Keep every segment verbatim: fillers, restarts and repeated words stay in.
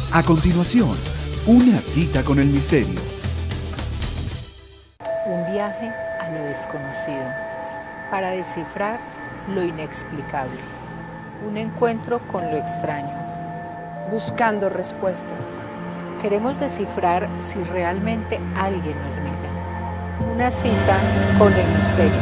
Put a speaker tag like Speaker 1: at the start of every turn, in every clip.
Speaker 1: A continuación, una cita con el misterio.
Speaker 2: Un viaje a lo desconocido, para descifrar lo inexplicable. Un encuentro con lo extraño.
Speaker 3: Buscando respuestas.
Speaker 2: Queremos descifrar si realmente alguien nos mira. Una cita con el misterio.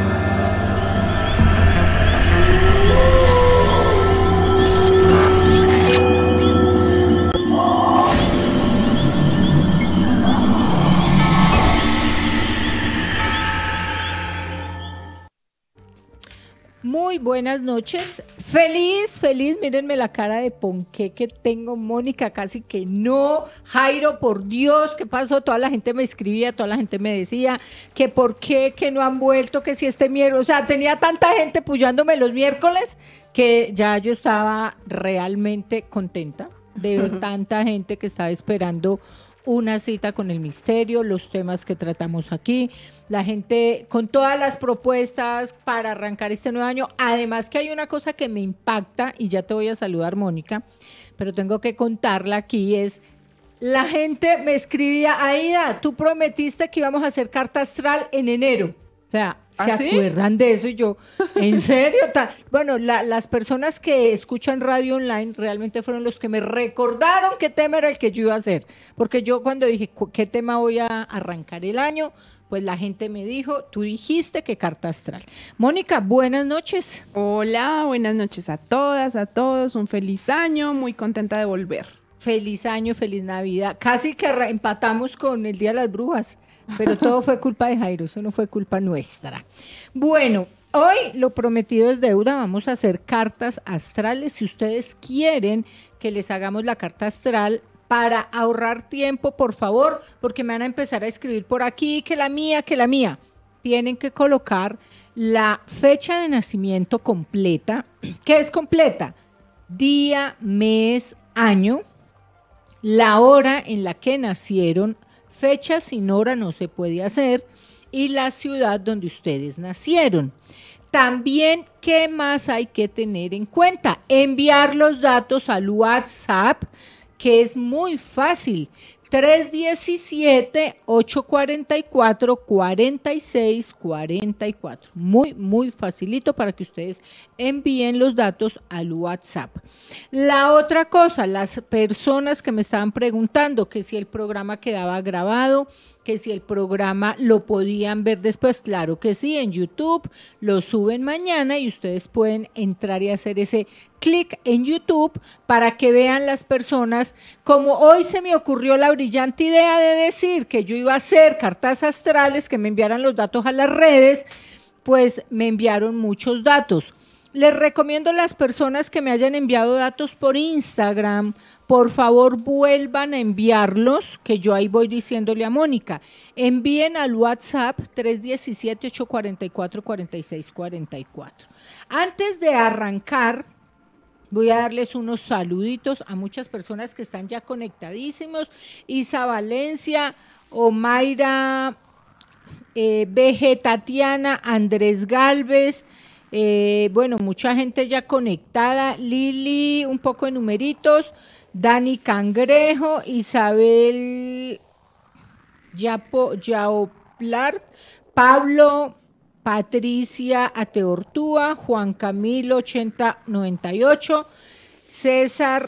Speaker 4: Muy buenas noches, feliz, feliz, mírenme la cara de ponqué que tengo, Mónica, casi que no, Jairo, por Dios, ¿qué pasó? Toda la gente me escribía, toda la gente me decía que por qué, que no han vuelto, que si este miércoles, o sea, tenía tanta gente puyándome los miércoles que ya yo estaba realmente contenta de ver tanta gente que estaba esperando una cita con el misterio, los temas que tratamos aquí, la gente con todas las propuestas para arrancar este nuevo año. Además que hay una cosa que me impacta, y ya te voy a saludar, Mónica, pero tengo que contarla aquí, es la gente me escribía, Aida, tú prometiste que íbamos a hacer carta astral en enero. O sea, ¿se
Speaker 3: ¿Ah, sí?
Speaker 4: acuerdan de eso? Y yo, ¿en serio? Bueno, la, las personas que escuchan radio online realmente fueron los que me recordaron qué tema era el que yo iba a hacer. Porque yo cuando dije, ¿qué tema voy a arrancar el año? Pues la gente me dijo, tú dijiste que carta astral. Mónica, buenas noches.
Speaker 3: Hola, buenas noches a todas, a todos. Un feliz año, muy contenta de volver.
Speaker 4: Feliz año, feliz Navidad. Casi que empatamos con el Día de las Brujas. Pero todo fue culpa de Jairo, eso no fue culpa nuestra. Bueno, hoy lo prometido es deuda, vamos a hacer cartas astrales. Si ustedes quieren que les hagamos la carta astral para ahorrar tiempo, por favor, porque me van a empezar a escribir por aquí, que la mía, que la mía. Tienen que colocar la fecha de nacimiento completa. ¿Qué es completa? Día, mes, año, la hora en la que nacieron. Fecha sin hora no se puede hacer, y la ciudad donde ustedes nacieron. También, ¿qué más hay que tener en cuenta? Enviar los datos al WhatsApp, que es muy fácil, tres uno siete, ocho cuatro cuatro, cuatro seis cuatro cuatro. Muy, muy facilito para que ustedes envíen los datos al WhatsApp. La otra cosa, las personas que me estaban preguntando que si el programa quedaba grabado, que si el programa lo podían ver después, claro que sí, en YouTube lo suben mañana y ustedes pueden entrar y hacer ese clic en YouTube para que vean las personas. Como hoy se me ocurrió la brillante idea de decir que yo iba a hacer cartas astrales, que me enviaran los datos a las redes, pues me enviaron muchos datos. Les recomiendo a las personas que me hayan enviado datos por Instagram, por favor vuelvan a enviarlos, que yo ahí voy diciéndole a Mónica. Envíen al WhatsApp tres uno siete, ocho cuatro cuatro, cuatro seis cuatro cuatro. Antes de arrancar, voy a darles unos saluditos a muchas personas que están ya conectadísimos. Isa Valencia, Omaira, eh, B G Tatiana, Andrés Galvez, eh, bueno, mucha gente ya conectada. Lili, un poco de numeritos. Dani Cangrejo, Isabel Yapo, Yaoplar, Pablo, Patricia Ateortúa, Juan Camilo ochenta noventa y ocho, César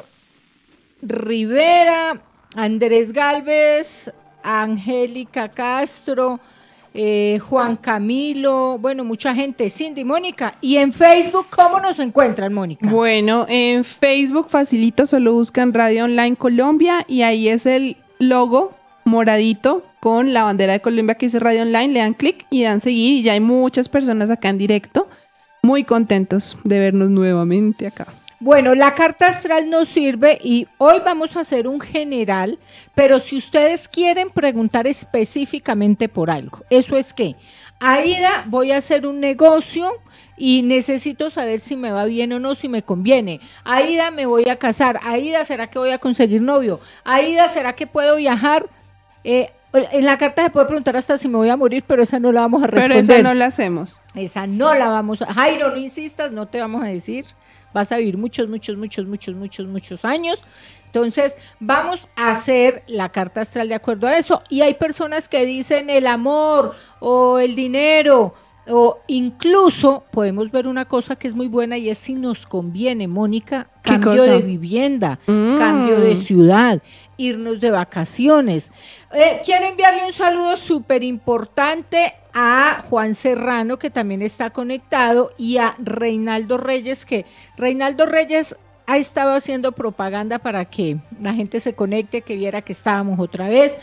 Speaker 4: Rivera, Andrés Galvez, Angélica Castro, eh, Juan Camilo, bueno, mucha gente, Cindy, Mónica. Y en Facebook, ¿cómo nos encuentran, Mónica?
Speaker 3: Bueno, en Facebook facilito, solo buscan Radio Online Colombia y ahí es el logo moradito con la bandera de Colombia que dice Radio Online, le dan clic y dan seguir y ya hay muchas personas acá en directo, muy contentos de vernos nuevamente acá.
Speaker 4: Bueno, la carta astral nos sirve y hoy vamos a hacer un general, pero si ustedes quieren preguntar específicamente por algo, eso es que, Aida, voy a hacer un negocio y necesito saber si me va bien o no, si me conviene. Aida, me voy a casar. Aida, ¿será que voy a conseguir novio? Aida, ¿será que puedo viajar? Eh, en la carta se puede preguntar hasta si me voy a morir, pero esa no la vamos a responder.
Speaker 3: Pero esa no la hacemos.
Speaker 4: Esa no la vamos a... Jairo, no insistas, no te vamos a decir. vas a vivir muchos, muchos, muchos, muchos, muchos, muchos años. Entonces, vamos a hacer la carta astral de acuerdo a eso. Y hay personas que dicen el amor o el dinero, o incluso podemos ver una cosa que es muy buena y es si nos conviene, Mónica, cambio de vivienda, mm. cambio de ciudad, irnos de vacaciones. Eh, quiero enviarle un saludo súper importante a Juan Serrano, que también está conectado, y a Reinaldo Reyes, que Reinaldo Reyes ha estado haciendo propaganda para que la gente se conecte, que viera que estábamos otra vez.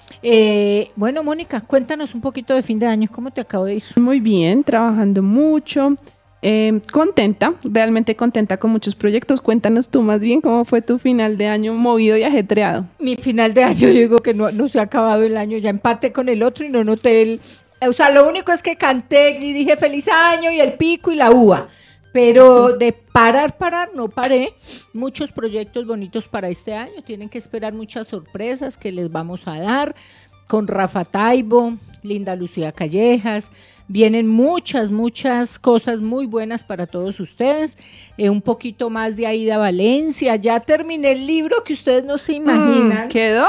Speaker 4: Eh, bueno, Mónica, cuéntanos un poquito de fin de año, ¿cómo te acabo de ir?
Speaker 3: Muy bien, trabajando mucho, eh, contenta, realmente contenta con muchos proyectos. Cuéntanos tú más bien cómo fue tu final de año movido y ajetreado.
Speaker 4: Mi final de año, yo digo que no, no se ha acabado el año, ya empaté con el otro y no noté el... O sea, lo único es que canté y dije feliz año y el pico y la uva. Pero de parar, parar, no paré. Muchos proyectos bonitos para este año. Tienen que esperar muchas sorpresas que les vamos a dar con Rafa Taibo, Linda Lucía Callejas. Vienen muchas, muchas cosas muy buenas para todos ustedes. Eh, un poquito más de Aida Valencia. Ya terminé el libro que ustedes no se imaginan.
Speaker 3: Mm, ¿Quedó?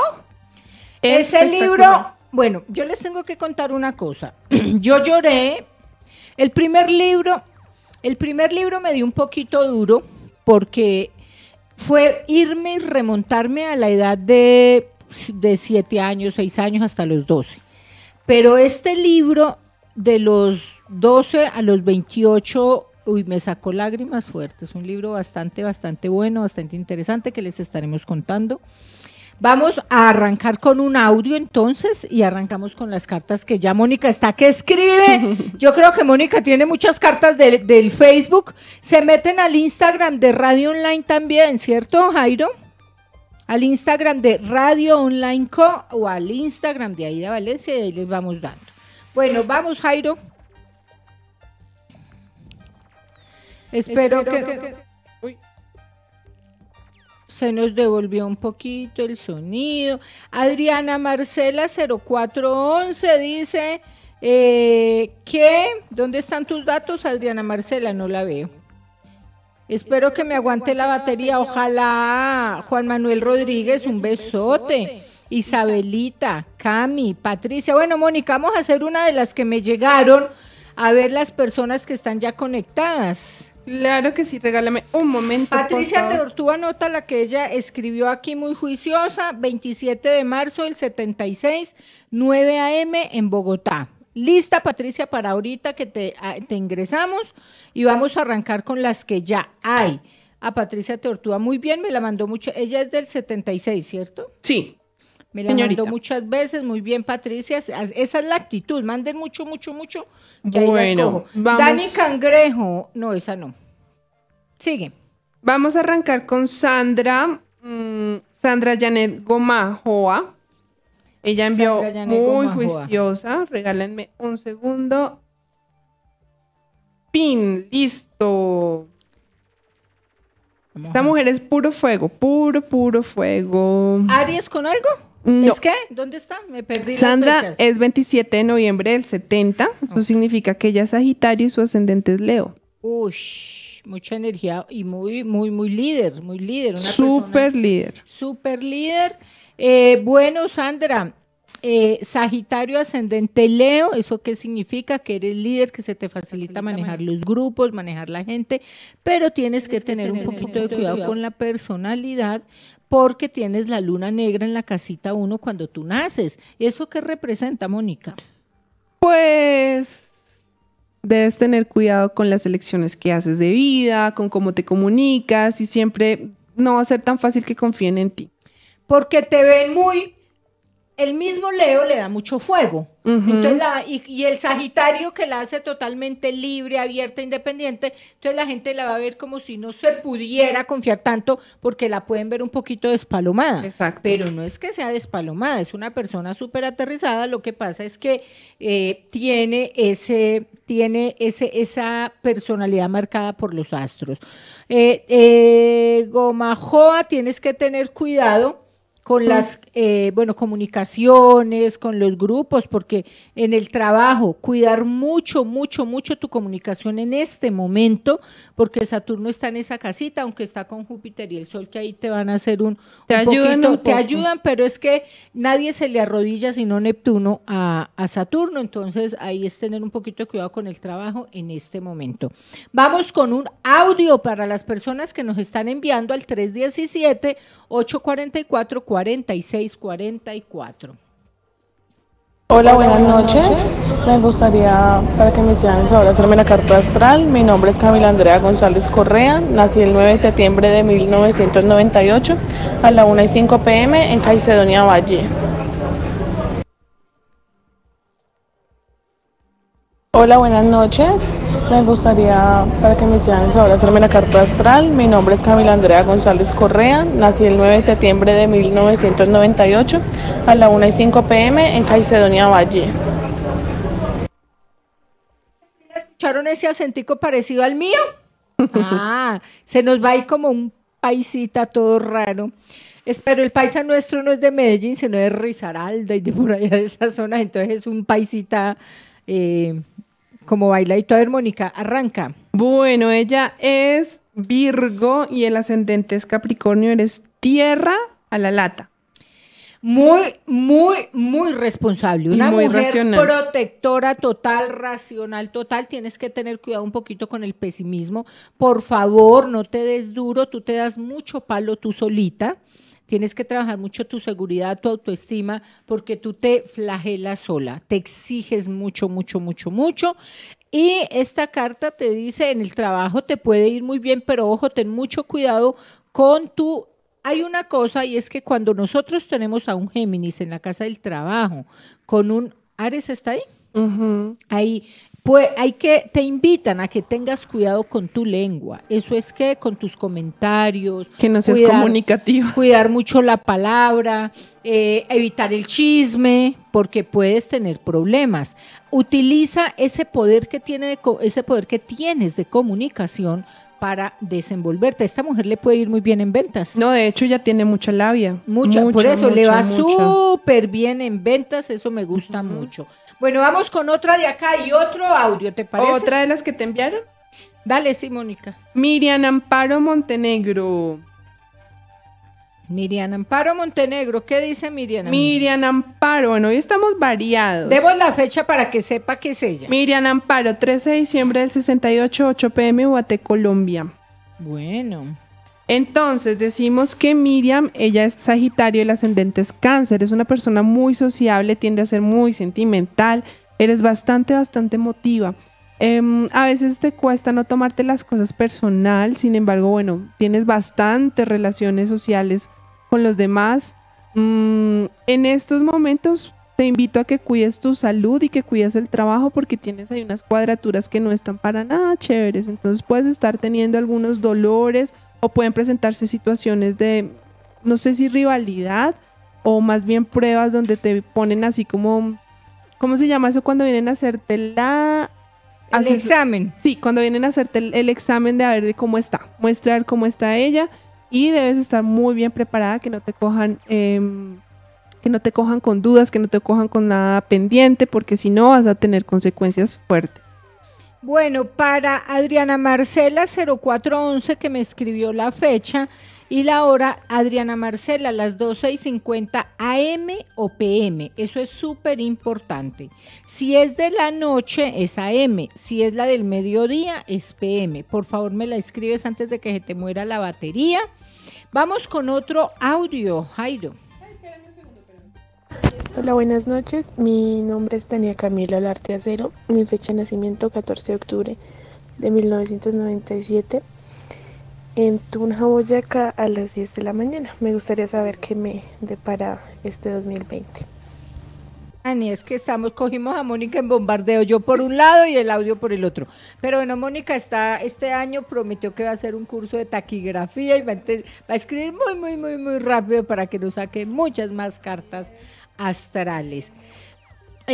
Speaker 4: Ese libro, bueno, yo les tengo que contar una cosa. Yo lloré. El primer libro... El primer libro me dio un poquito duro porque fue irme y remontarme a la edad de, de siete años, seis años hasta los doce. Pero este libro de los doce a los veintiocho, uy, me sacó lágrimas fuertes. Un libro bastante, bastante bueno, bastante interesante que les estaremos contando. Vamos a arrancar con un audio entonces y arrancamos con las cartas que ya Mónica está que escribe. Yo creo que Mónica tiene muchas cartas de, del Facebook. Se meten al Instagram de Radio Online también, ¿cierto, Jairo? Al Instagram de Radio Online Co o al Instagram de Aida Valencia y ahí les vamos dando. Bueno, vamos, Jairo. Espero, Espero que... que, que se nos devolvió un poquito el sonido. Adriana Marcela cero cuatro once dice eh, que, ¿dónde están tus datos, Adriana Marcela? No la veo. Espero que me aguante la batería. Ojalá. Juan Manuel Rodríguez, un besote. Isabelita, Cami, Patricia. Bueno, Mónica, vamos a hacer una de las que me llegaron a ver las personas que están ya conectadas.
Speaker 3: Claro que sí, regálame un momento.
Speaker 4: Patricia Teortúa anota la que ella escribió aquí muy juiciosa, veintisiete de marzo del setenta y seis, nueve a eme en Bogotá. Lista, Patricia, para ahorita que te, te ingresamos y vamos a arrancar con las que ya hay. A Patricia Teortúa, muy bien, me la mandó mucho, ella es del setenta y seis, ¿cierto?
Speaker 3: Sí.
Speaker 4: Me la Señorita. mandó muchas veces, muy bien, Patricia, esa es la actitud, manden mucho, mucho, mucho. Ya
Speaker 3: bueno, vamos.
Speaker 4: Dani Cangrejo, no, esa no. Sigue.
Speaker 3: Vamos a arrancar con Sandra, mmm, Sandra Janet Gomajoa. Ella envió muy Gomajoa. Juiciosa, regálenme un segundo. Pin, listo. Vamos Esta a... mujer es puro fuego, puro, puro fuego.
Speaker 4: ¿Aries con algo?
Speaker 3: No.
Speaker 4: ¿Es qué? ¿Dónde está? Me perdí
Speaker 3: Sandra
Speaker 4: las fechas.
Speaker 3: Es veintisiete de noviembre del setenta. Eso okay. significa que ella es Sagitario y su ascendente es Leo.
Speaker 4: Uy, mucha energía y muy, muy, muy líder, muy líder. Una
Speaker 3: Súper líder.
Speaker 4: Súper líder. Eh, bueno, Sandra, eh, Sagitario ascendente Leo, ¿eso qué significa? Que eres líder, que se te facilita manejar los grupos, manejar la gente, pero tienes, tienes que, que tener un poquito de cuidado, cuidado con la personalidad, porque tienes la luna negra en la casita uno cuando tú naces. ¿Eso qué representa, Mónica?
Speaker 3: Pues debes tener cuidado con las elecciones que haces de vida, con cómo te comunicas y siempre no va a ser tan fácil que confíen en ti.
Speaker 4: Porque te ven muy... El mismo Leo le da mucho fuego. Uh-huh. Entonces la, y, y el Sagitario que la hace totalmente libre, abierta, independiente, entonces la gente la va a ver como si no se pudiera confiar tanto porque la pueden ver un poquito despalomada.
Speaker 3: Exacto.
Speaker 4: Pero no es que sea despalomada, es una persona súper aterrizada, lo que pasa es que eh, tiene, ese, tiene ese, esa personalidad marcada por los astros. Eh, eh, Gomajoa, tienes que tener cuidado con las, eh, bueno, comunicaciones, con los grupos, porque en el trabajo, cuidar mucho, mucho, mucho tu comunicación en este momento, porque Saturno está en esa casita, aunque está con Júpiter y el Sol, que ahí te van a hacer un,
Speaker 3: Te
Speaker 4: un
Speaker 3: ayudan
Speaker 4: poquito,
Speaker 3: un
Speaker 4: te
Speaker 3: poco.
Speaker 4: ayudan, pero es que nadie se le arrodilla sino Neptuno a, a Saturno, entonces ahí es tener un poquito de cuidado con el trabajo en este momento. Vamos con un audio para las personas que nos están enviando al tres uno siete, ocho cuatro cuatro, cuatro seis cuatro cuatro.
Speaker 5: Hola, buenas noches. Me gustaría, para que me hicieran el favor de hacerme la carta astral. Mi nombre es Camila Andrea González Correa. Nací el nueve de septiembre de mil novecientos noventa y ocho a la una y cinco pe eme en Caicedonia Valle. Hola, buenas noches. Me gustaría, para que me hicieran el favor de hacerme la carta astral. Mi nombre es Camila Andrea González Correa. Nací el nueve de septiembre de mil novecientos noventa y ocho a la una y cinco pe eme en Caicedonia Valle.
Speaker 4: ¿Escucharon ese acentico parecido al mío? Ah, se nos va ahí como un paisita todo raro. Pero el paisa nuestro no es de Medellín, sino de Risaralda y de por allá de esa zona, entonces es un paisita eh, como bailadito. A ver, Mónica, arranca.
Speaker 3: Bueno, ella es Virgo y el ascendente es Capricornio, eres tierra a la lata.
Speaker 4: Muy, muy, muy responsable. Una
Speaker 3: Y muy
Speaker 4: mujer
Speaker 3: racional.
Speaker 4: protectora total, racional total. Tienes que tener cuidado un poquito con el pesimismo. Por favor, no te des duro. Tú te das mucho palo tú solita. Tienes que trabajar mucho tu seguridad, tu autoestima, porque tú te flagelas sola. Te exiges mucho, mucho, mucho, mucho. Y esta carta te dice, en el trabajo te puede ir muy bien, pero ojo, ten mucho cuidado con tu... Hay una cosa, y es que cuando nosotros tenemos a un Géminis en la casa del trabajo, con un... ¿Ares está ahí?
Speaker 3: Ujú.
Speaker 4: Ahí, pues hay que, te invitan a que tengas cuidado con tu lengua. Eso es que con tus comentarios.
Speaker 3: Que no seas
Speaker 4: cuidar-
Speaker 3: comunicativo.
Speaker 4: Cuidar mucho la palabra, eh, evitar el chisme, porque puedes tener problemas. Utiliza ese poder que tiene de co- ese poder que tienes de comunicación para desenvolverte. A esta mujer le puede ir muy bien en ventas.
Speaker 3: No, de hecho ya tiene mucha labia.
Speaker 4: Mucha, por
Speaker 3: Mucha,
Speaker 4: eso le
Speaker 3: mucha,
Speaker 4: va
Speaker 3: mucha.
Speaker 4: súper bien en ventas, eso me gusta mucho. Bueno, vamos con otra de acá y otro audio, ¿te parece?
Speaker 3: ¿Otra de las que te enviaron?
Speaker 4: Dale, sí, Mónica.
Speaker 3: Miriam Amparo Montenegro.
Speaker 4: Miriam Amparo Montenegro, ¿qué dice Miriam?
Speaker 3: Miriam Amparo, bueno, hoy estamos variados.
Speaker 4: Demos la fecha para que sepa que es ella.
Speaker 3: Miriam Amparo, trece de diciembre del sesenta y ocho, ocho pe eme, Guate, Colombia.
Speaker 4: Bueno.
Speaker 3: Entonces, decimos que Miriam, ella es Sagitario, el ascendente es Cáncer, es una persona muy sociable, tiende a ser muy sentimental, eres bastante, bastante emotiva. Em, a veces te cuesta no tomarte las cosas personal, sin embargo, bueno, tienes bastantes relaciones sociales con los demás. Mm, en estos momentos te invito a que cuides tu salud y que cuides el trabajo porque tienes ahí unas cuadraturas que no están para nada chéveres, entonces puedes estar teniendo algunos dolores o pueden presentarse situaciones de, no sé si rivalidad o más bien pruebas donde te ponen así como, ¿cómo se llama eso cuando vienen a hacerte la...
Speaker 4: El
Speaker 3: ases-
Speaker 4: examen.
Speaker 3: Sí, cuando vienen a hacerte el, el examen de a ver de cómo está, muestrar cómo está ella y debes estar muy bien preparada, que no te cojan, em, que no te cojan con dudas, que no te cojan con nada pendiente, porque si no vas a tener consecuencias fuertes.
Speaker 4: Bueno, para Adriana Marcela cero cuatro once que me escribió la fecha y la hora, Adriana Marcela, las doce y cincuenta a eme o pe eme. Eso es súper importante. Si es de la noche, es a eme. Si es la del mediodía, es pe eme. Por favor, me la escribes antes de que se te muera la batería. Vamos con otro audio, Jairo.
Speaker 5: Hola, buenas noches. Mi nombre es Tania Camila Olarte Acero. Mi fecha de nacimiento catorce de octubre de mil novecientos noventa y siete en Tunja, Boyacá, a las diez de la mañana. Me gustaría saber qué me depara este dos mil veinte.
Speaker 4: Ani, es que estamos, cogimos a Mónica en bombardeo, yo por un lado y el audio por el otro. Pero bueno, Mónica está, este año prometió que va a hacer un curso de taquigrafía y va a, ente- va a escribir muy, muy, muy, muy rápido para que nos saque muchas más cartas astrales.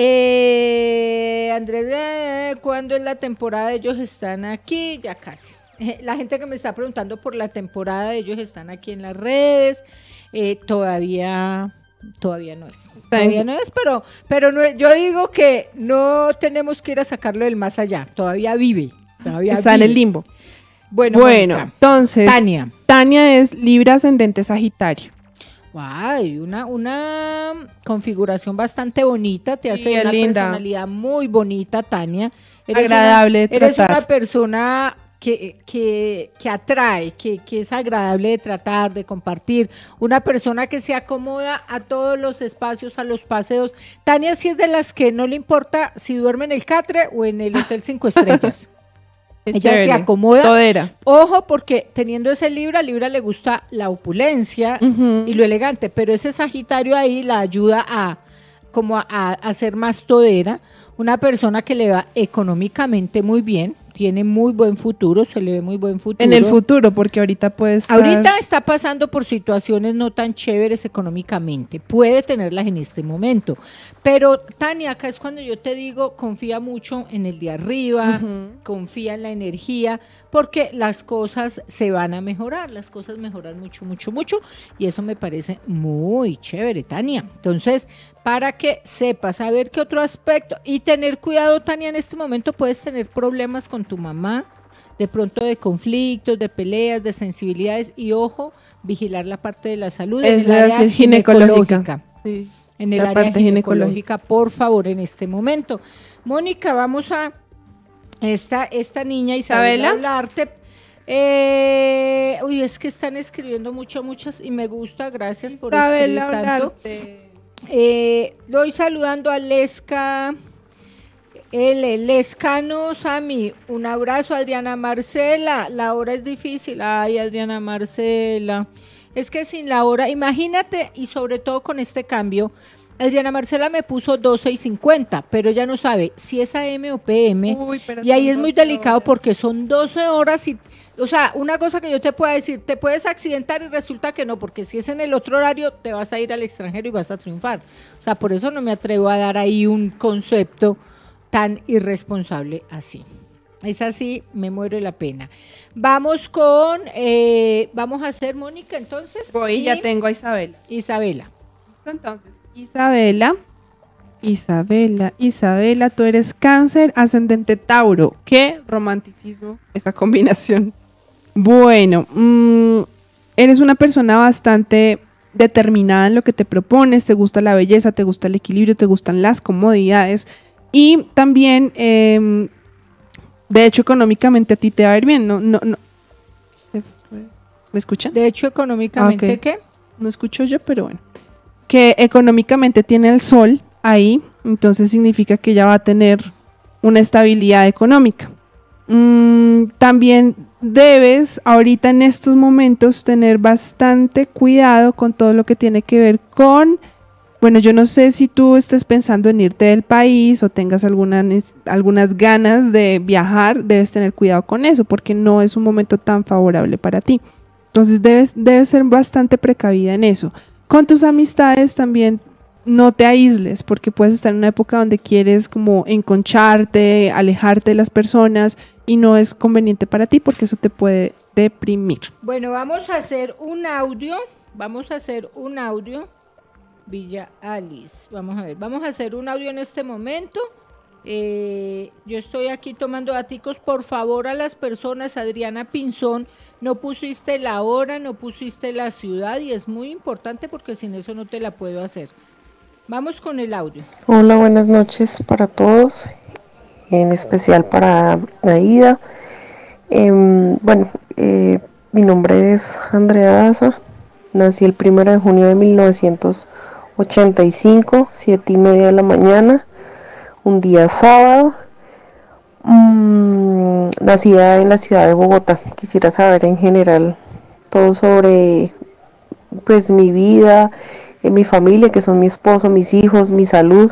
Speaker 4: Eh, Andrés, eh, ¿cuándo es la temporada? Ellos están aquí, ya casi. Eh, La gente que me está preguntando por la temporada, ellos están aquí en las redes, eh, todavía, todavía no es, todavía no es, pero, pero no es- yo digo que no tenemos que ir a sacarlo del más allá, todavía vive, todavía
Speaker 3: Está en
Speaker 4: vive.
Speaker 3: el limbo.
Speaker 4: Bueno,
Speaker 3: Bueno,
Speaker 4: Mónica,
Speaker 3: entonces,
Speaker 4: Tania.
Speaker 3: Tania es Libra ascendente Sagitario.
Speaker 4: Guay, una, una configuración bastante bonita, te
Speaker 3: Sí,
Speaker 4: hace
Speaker 3: es
Speaker 4: una
Speaker 3: linda.
Speaker 4: personalidad muy bonita, Tania.
Speaker 3: Agradable de
Speaker 4: Eres
Speaker 3: tratar.
Speaker 4: una persona que, que, que atrae, que, que es agradable de tratar, de compartir, una persona que se acomoda a todos los espacios, a los paseos. Tania sí es de las que no le importa si duerme en el Catre o en el Hotel Cinco Estrellas.
Speaker 3: Qué
Speaker 4: Ella se
Speaker 3: chévere.
Speaker 4: acomoda.
Speaker 3: Todera.
Speaker 4: Ojo, porque teniendo ese Libra, Libra le gusta la opulencia
Speaker 3: Ujú.
Speaker 4: y lo elegante, pero ese Sagitario ahí la ayuda a como a, a, a ser más todera, una persona que le va económicamente muy bien, tiene muy buen futuro, se le ve muy buen futuro.
Speaker 3: En el futuro, porque ahorita puede estar...
Speaker 4: Ahorita está pasando por situaciones no tan chéveres económicamente, puede tenerlas en este momento, pero Tania, acá es cuando yo te digo, confía mucho en el de arriba,
Speaker 3: Ujú.
Speaker 4: confía en la energía, porque las cosas se van a mejorar, las cosas mejoran mucho, mucho, mucho, y eso me parece muy chévere, Tania. Entonces, para que sepas, a ver qué otro aspecto, y tener cuidado, Tania, en este momento puedes tener problemas con tu mamá, de pronto de conflictos, de peleas, de sensibilidades, y ojo, vigilar la parte de la salud en
Speaker 3: Es
Speaker 4: el área
Speaker 3: decir, ginecológica.
Speaker 4: ginecológica.
Speaker 3: Sí.
Speaker 4: En el
Speaker 3: La
Speaker 4: área
Speaker 3: parte
Speaker 4: ginecológica, por favor, en este momento. Mónica, vamos a esta, esta niña Isabela
Speaker 3: ¿Isabela?
Speaker 4: hablarte. Eh, uy, es que están escribiendo mucho, muchas, y me gusta, gracias por escribir
Speaker 3: Isabela
Speaker 4: tanto.
Speaker 3: Olarte.
Speaker 4: Eh, lo voy saludando a Lesca, el Lescano Sami, un abrazo, Adriana Marcela, la hora es difícil, ay Adriana Marcela, es que sin la hora, imagínate, y sobre todo con este cambio, Adriana Marcela me puso doce y cincuenta, pero ella no sabe si es A M o P M,
Speaker 3: Uy, pero
Speaker 4: y ahí
Speaker 3: son
Speaker 4: es muy
Speaker 3: doce
Speaker 4: delicado
Speaker 3: horas.
Speaker 4: porque son doce horas y, o sea, una cosa que yo te pueda decir, te puedes accidentar y resulta que no, porque si es en el otro horario, te vas a ir al extranjero y vas a triunfar. O sea, por eso no me atrevo a dar ahí un concepto tan irresponsable así. Es así, me muero de la pena. Vamos con, eh, vamos a hacer, Mónica, entonces.
Speaker 3: Voy,
Speaker 4: y
Speaker 3: ya tengo a Isabela.
Speaker 4: Isabela.
Speaker 3: Entonces, Isabela, Isabela, Isabela, tú eres Cáncer, ascendente Tauro. Qué romanticismo esa combinación. Bueno, mm, eres una persona bastante determinada en lo que te propones, te gusta la belleza, te gusta el equilibrio, te gustan las comodidades y también, eh, de hecho, económicamente a ti te va a ir bien. No, no, no. Se fue. ¿Me escuchan?
Speaker 4: De hecho, económicamente,
Speaker 3: Ah, ok.
Speaker 4: ¿qué?
Speaker 3: No escucho yo, pero bueno. Que económicamente tiene el sol ahí, entonces significa que ella va a tener una estabilidad económica. Mm, también debes ahorita en estos momentos tener bastante cuidado con todo lo que tiene que ver con, bueno, yo no sé si tú estés pensando en irte del país o tengas alguna, nes- algunas ganas de viajar, debes tener cuidado con eso porque no es un momento tan favorable para ti. Entonces debes, debes ser bastante precavida en eso. Con tus amistades también no te aísles porque puedes estar en una época donde quieres como enconcharte, alejarte de las personas y no es conveniente para ti porque eso te puede deprimir.
Speaker 4: Bueno, vamos a hacer un audio, vamos a hacer un audio, Villa Alice, vamos a ver, vamos a hacer un audio en este momento. Eh, yo estoy aquí tomando daticos, por favor a las personas, Adriana Pinzón, no pusiste la hora, no pusiste la ciudad y es muy importante porque sin eso no te la puedo hacer. Vamos con el audio.
Speaker 5: Hola, buenas noches para todos, en especial para Aida. Em, bueno, eh, mi nombre es Andrea Daza, nací el primero de junio de mil novecientos ochenta y cinco, siete y media de la mañana, un día sábado, mm, nacida en la ciudad de Bogotá. Quisiera saber en general todo sobre pues mi vida, eh, mi familia, que son mi esposo, mis hijos, mi salud.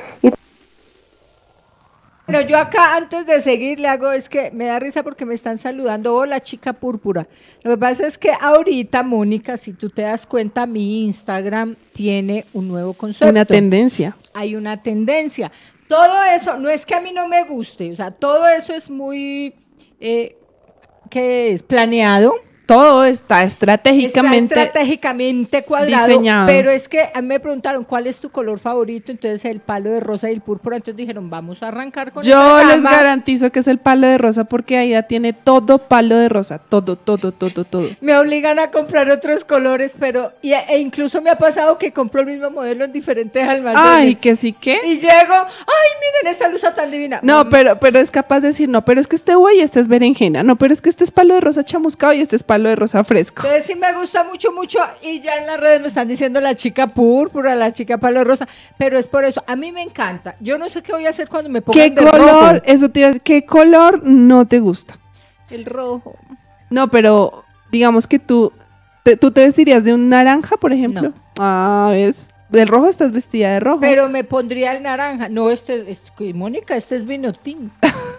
Speaker 4: Bueno, yo acá antes de seguir le hago, es que me da risa porque me están saludando, hola chica púrpura. Lo que pasa es que ahorita, Mónica, si tú te das cuenta, mi Instagram tiene un nuevo concepto.
Speaker 3: Una tendencia.
Speaker 4: Hay una tendencia. Todo eso, no es que a mí no me guste, o sea, todo eso es muy, eh, ¿qué es? ¿Planeado?
Speaker 3: Todo está estratégicamente
Speaker 4: Está estratégicamente cuadrado,
Speaker 3: diseñado.
Speaker 4: pero es que a mí me preguntaron cuál es tu color favorito, entonces el palo de rosa y el púrpura, entonces dijeron, vamos a arrancar con
Speaker 3: Yo
Speaker 4: esa
Speaker 3: les
Speaker 4: gama.
Speaker 3: garantizo que es el palo de rosa porque Aida tiene todo palo de rosa, todo, todo, todo, todo.
Speaker 4: Me obligan a comprar otros colores, pero y- e incluso me ha pasado que compro el mismo modelo en diferentes almacenes.
Speaker 3: Ay, que sí que.
Speaker 4: Y llego, ay, miren esta luz tan divina.
Speaker 3: No,
Speaker 4: Mm,
Speaker 3: pero, pero es capaz de decir, no, pero es que este güey, este es berenjena, no, pero es que este es palo de rosa chamuscado y este es palo de rosa fresco.
Speaker 4: Entonces sí me gusta mucho, mucho, y ya en las redes me están diciendo la chica púrpura, la chica palo rosa, pero es por eso, a mí me encanta. Yo no sé qué voy a hacer cuando me pongan
Speaker 3: ¿Qué
Speaker 4: de
Speaker 3: color,
Speaker 4: rojo.
Speaker 3: eso te iba a decir, qué color no te gusta?
Speaker 4: El rojo.
Speaker 3: No, pero digamos que tú, te, tú te vestirías de un naranja, por ejemplo.
Speaker 4: No.
Speaker 3: Ah, ¿ves? Del rojo estás vestida de rojo.
Speaker 4: Pero me pondría el naranja. No, este es, es- Mónica, este es vinotín.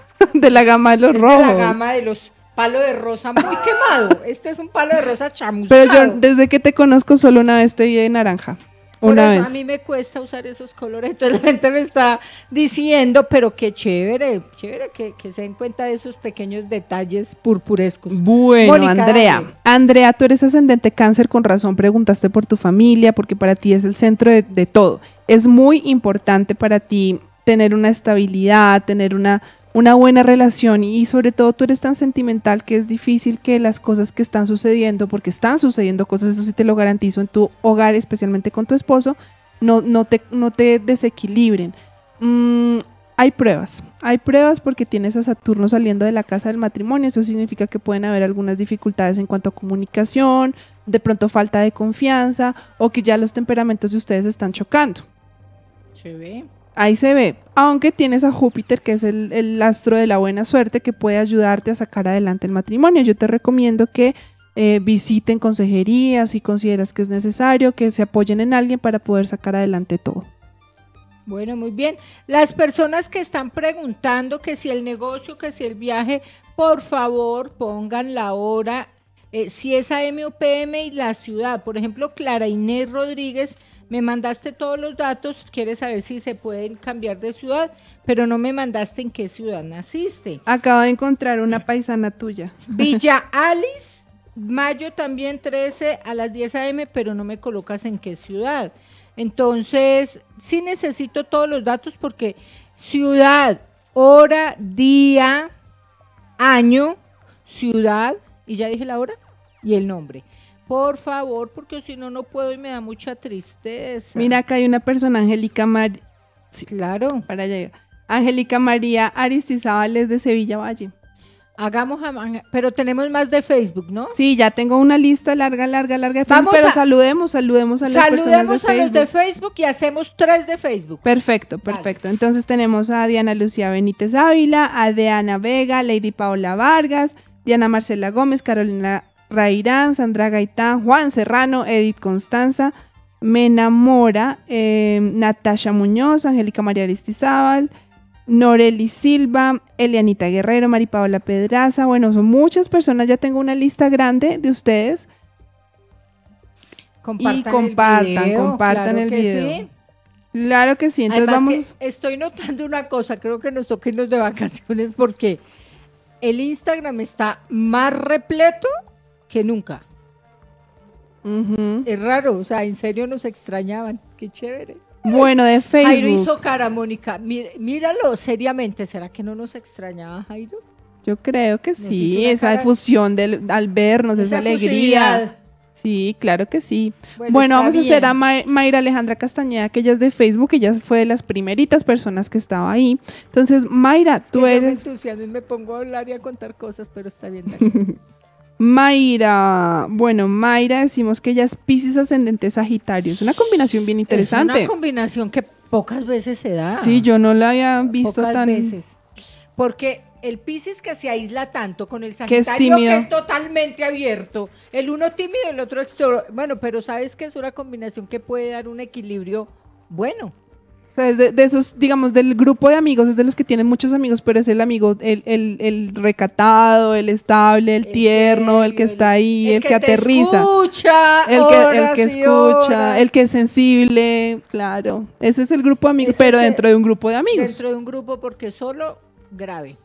Speaker 3: de la gama de los
Speaker 4: Es
Speaker 3: rojos.
Speaker 4: de la gama de los palo de rosa muy quemado. Este es un palo de rosa chamuscado.
Speaker 3: Pero yo desde que te conozco solo una vez te vi de naranja.
Speaker 4: Por
Speaker 3: Una
Speaker 4: eso
Speaker 3: vez.
Speaker 4: a mí me cuesta usar esos colores, entonces la gente me está diciendo, pero qué chévere, chévere que, que se den cuenta de esos pequeños detalles purpurescos.
Speaker 3: Bueno,
Speaker 4: Mónica,
Speaker 3: Andrea.
Speaker 4: dale.
Speaker 3: Andrea, tú eres ascendente cáncer, con razón preguntaste por tu familia, porque para ti es el centro de, de todo. Es muy importante para ti tener una estabilidad, tener una, una buena relación y sobre todo tú eres tan sentimental que es difícil que las cosas que están sucediendo, porque están sucediendo cosas, eso sí te lo garantizo, en tu hogar, especialmente con tu esposo, no, no, te, no te desequilibren. Mm, hay pruebas, hay pruebas porque tienes a Saturno saliendo de la casa del matrimonio, eso significa que pueden haber algunas dificultades en cuanto a comunicación, de pronto falta de confianza o que ya los temperamentos de ustedes están chocando.
Speaker 4: Se ve.
Speaker 3: Ahí se ve, aunque tienes a Júpiter, que es el, el astro de la buena suerte, que puede ayudarte a sacar adelante el matrimonio. Yo te recomiendo que eh, visiten consejerías si consideras que es necesario, que se apoyen en alguien para poder sacar adelante todo.
Speaker 4: Bueno, muy bien. Las personas que están preguntando que si el negocio, que si el viaje, por favor pongan la hora, eh, si es A M o P M y la ciudad. Por ejemplo, Clara Inés Rodríguez, me mandaste todos los datos, quieres saber si se pueden cambiar de ciudad, pero no me mandaste en qué ciudad naciste.
Speaker 3: Acabo de encontrar una paisana tuya.
Speaker 4: Villa Alice, mayo también trece a las diez a eme, pero no me colocas en qué ciudad. Entonces, sí necesito todos los datos porque ciudad, hora, día, año, ciudad, y ya dije la hora, y el nombre. Por favor, porque si no, no puedo y me da mucha tristeza.
Speaker 3: Mira, acá hay una persona, Angélica María. Sí,
Speaker 4: Claro.
Speaker 3: para allá. Angélica María Aristizábal es de Sevilla Valle.
Speaker 4: Hagamos, a- pero tenemos más de Facebook, ¿no?
Speaker 3: Sí, ya tengo una lista larga, larga, larga de Facebook,
Speaker 4: Vamos
Speaker 3: pero
Speaker 4: a-
Speaker 3: saludemos, saludemos a las personas de
Speaker 4: Saludemos a los de
Speaker 3: Facebook.
Speaker 4: Facebook y hacemos tres de Facebook.
Speaker 3: Perfecto, perfecto. Entonces tenemos a Diana Lucía Benítez Ávila, a Diana Vega, Lady Paola Vargas, Diana Marcela Gómez, Carolina Rairán, Sandra Gaitán, Juan Serrano, Edith Constanza, Mena Mora, eh, Natasha Muñoz, Angélica María Aristizábal, Noreli Silva, Elianita Guerrero, Mari Paola Pedraza. Bueno, son muchas personas, ya tengo una lista grande de ustedes.
Speaker 4: Compartan
Speaker 3: Y compartan,
Speaker 4: el video,
Speaker 3: compartan
Speaker 4: claro
Speaker 3: el
Speaker 4: que
Speaker 3: video.
Speaker 4: sí.
Speaker 3: Claro que sí, entonces
Speaker 4: Además
Speaker 3: vamos...
Speaker 4: que estoy notando una cosa, creo que nos toca irnos de vacaciones porque el Instagram está más repleto que nunca.
Speaker 3: Ujú.
Speaker 4: Es raro, o sea, en serio nos extrañaban, qué chévere.
Speaker 3: Bueno, de
Speaker 4: Jairo
Speaker 3: Facebook.
Speaker 4: hizo cara, Mónica, Mí- míralo seriamente, ¿será que no nos extrañaba Jairo?
Speaker 3: Yo creo que
Speaker 4: Nos hizo
Speaker 3: sí,
Speaker 4: una
Speaker 3: esa
Speaker 4: cara-
Speaker 3: efusión del, al vernos, esa, alegría.
Speaker 4: fusividad.
Speaker 3: Sí, claro que sí.
Speaker 4: Bueno,
Speaker 3: Bueno,
Speaker 4: está
Speaker 3: vamos a
Speaker 4: bien.
Speaker 3: hacer a Ma- Mayra Alejandra Castañeda, que ella es de Facebook, ella fue de las primeritas personas que estaba ahí. Entonces, Mayra, tú
Speaker 4: Que yo me
Speaker 3: eres...
Speaker 4: entusiasmo y me pongo a hablar y a contar cosas, pero está bien. dale.
Speaker 3: Mayra, bueno, Mayra decimos que ella es Piscis ascendente Sagitario, es una combinación bien
Speaker 4: Es
Speaker 3: interesante.
Speaker 4: una combinación que pocas veces se da.
Speaker 3: Sí, yo no la había visto
Speaker 4: pocas
Speaker 3: tan...
Speaker 4: veces. Porque el Piscis que se aísla tanto con el
Speaker 3: Que es
Speaker 4: Sagitario que
Speaker 3: tímido.
Speaker 4: es, totalmente abierto, el uno tímido y el otro extro. Bueno, pero sabes que es una combinación que puede dar un equilibrio bueno.
Speaker 3: O sea, es de, de esos, digamos, del grupo de amigos, es de los que tienen muchos amigos, pero es el amigo, el, el, el recatado, el estable, el
Speaker 4: En
Speaker 3: tierno, el
Speaker 4: serio,
Speaker 3: que está ahí, el, que
Speaker 4: te
Speaker 3: aterriza.
Speaker 4: Escucha,
Speaker 3: El que, el
Speaker 4: horas
Speaker 3: que
Speaker 4: y
Speaker 3: escucha,
Speaker 4: horas.
Speaker 3: el que es sensible, claro. Ese es el grupo de amigos,
Speaker 4: Ese
Speaker 3: pero
Speaker 4: es el-
Speaker 3: dentro de un grupo de amigos.
Speaker 4: Dentro de un grupo porque solo grave.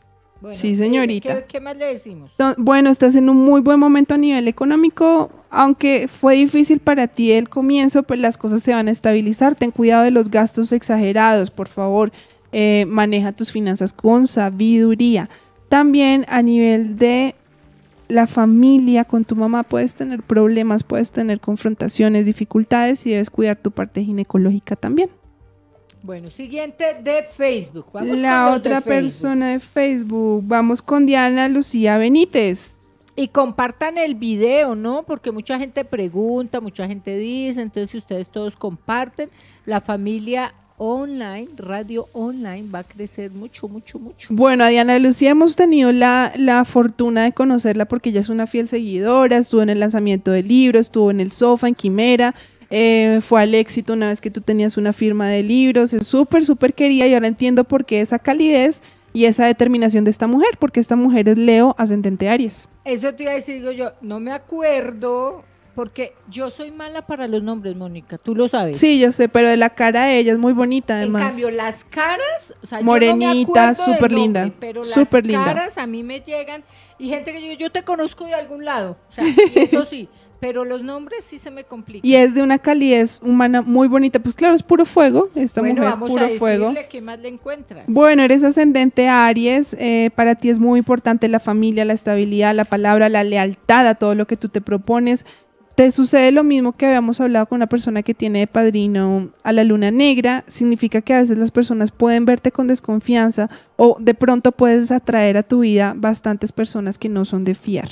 Speaker 4: Bueno,
Speaker 3: Sí, señorita.
Speaker 4: ¿Qué, qué más le decimos?
Speaker 3: Entonces, bueno, estás en un muy buen momento a nivel económico, aunque fue difícil para ti el comienzo, pues las cosas se van a estabilizar. Ten cuidado de los gastos exagerados, por favor. Eh, maneja tus finanzas con sabiduría. También a nivel de la familia, con tu mamá puedes tener problemas, puedes tener confrontaciones, dificultades y debes cuidar tu parte ginecológica también.
Speaker 4: Bueno, siguiente de Facebook. Vamos
Speaker 3: La
Speaker 4: con los
Speaker 3: otra
Speaker 4: de Facebook.
Speaker 3: persona de Facebook, vamos con Diana Lucía Benítez.
Speaker 4: Y compartan el video, ¿no? Porque mucha gente pregunta, mucha gente dice, entonces si ustedes todos comparten, la familia online, radio online, va a crecer mucho, mucho, mucho.
Speaker 3: Bueno, a Diana Lucía hemos tenido la, la fortuna de conocerla porque ella es una fiel seguidora, estuvo en el lanzamiento del libro, estuvo en el Sofa, en Quimera, eh, fue al éxito una vez que tú tenías una firma de libros, es súper, súper querida y ahora entiendo por qué esa calidez y esa determinación de esta mujer, porque esta mujer es Leo, ascendente Aries.
Speaker 4: Eso te iba a decir, digo yo, no me acuerdo, porque yo soy mala para los nombres, Mónica, tú lo sabes.
Speaker 3: Sí, yo sé, pero de la cara de ella es muy bonita además.
Speaker 4: En cambio, las caras, o sea,
Speaker 3: morenita,
Speaker 4: yo no me acuerdo del
Speaker 3: súper linda,
Speaker 4: nombre, pero
Speaker 3: súper
Speaker 4: las
Speaker 3: linda.
Speaker 4: caras a mí me llegan y gente que yo, yo te conozco de algún lado, o sea, y eso sí, pero los nombres sí se me complican.
Speaker 3: Y es de una calidez humana muy bonita, pues claro, es puro fuego, esta
Speaker 4: bueno,
Speaker 3: mujer,
Speaker 4: vamos
Speaker 3: puro
Speaker 4: a decirle
Speaker 3: fuego.
Speaker 4: qué más le encuentras.
Speaker 3: Bueno, eres ascendente Aries, eh, para ti es muy importante la familia, la estabilidad, la palabra, la lealtad a todo lo que tú te propones. Te sucede lo mismo que habíamos hablado con una persona que tiene de padrino a la luna negra, significa que a veces las personas pueden verte con desconfianza o de pronto puedes atraer a tu vida bastantes personas que no son de fiar.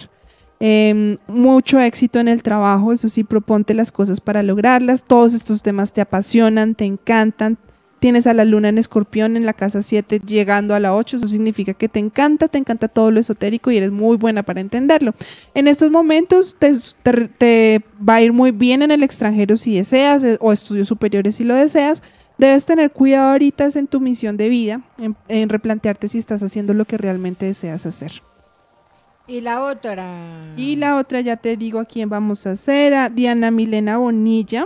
Speaker 3: Eh, mucho éxito en el trabajo, eso sí, proponte las cosas para lograrlas, todos estos temas te apasionan, te encantan. Tienes a la luna en Escorpión en la casa siete llegando a la ocho, eso significa que te encanta, te encanta todo lo esotérico y eres muy buena para entenderlo. En estos momentos te, te, te va a ir muy bien en el extranjero si deseas, o estudios superiores si lo deseas. Debes tener cuidado ahorita en tu misión de vida, en, en replantearte si estás haciendo lo que realmente deseas hacer.
Speaker 4: Y la otra.
Speaker 3: Y la otra ya te digo a quién vamos a hacer, a Diana Milena Bonilla.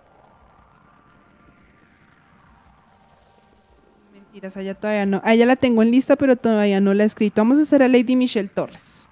Speaker 3: Mentiras, allá todavía no. A ella la tengo en lista, pero todavía no la he escrito. Vamos a hacer a Lady Michelle Torres.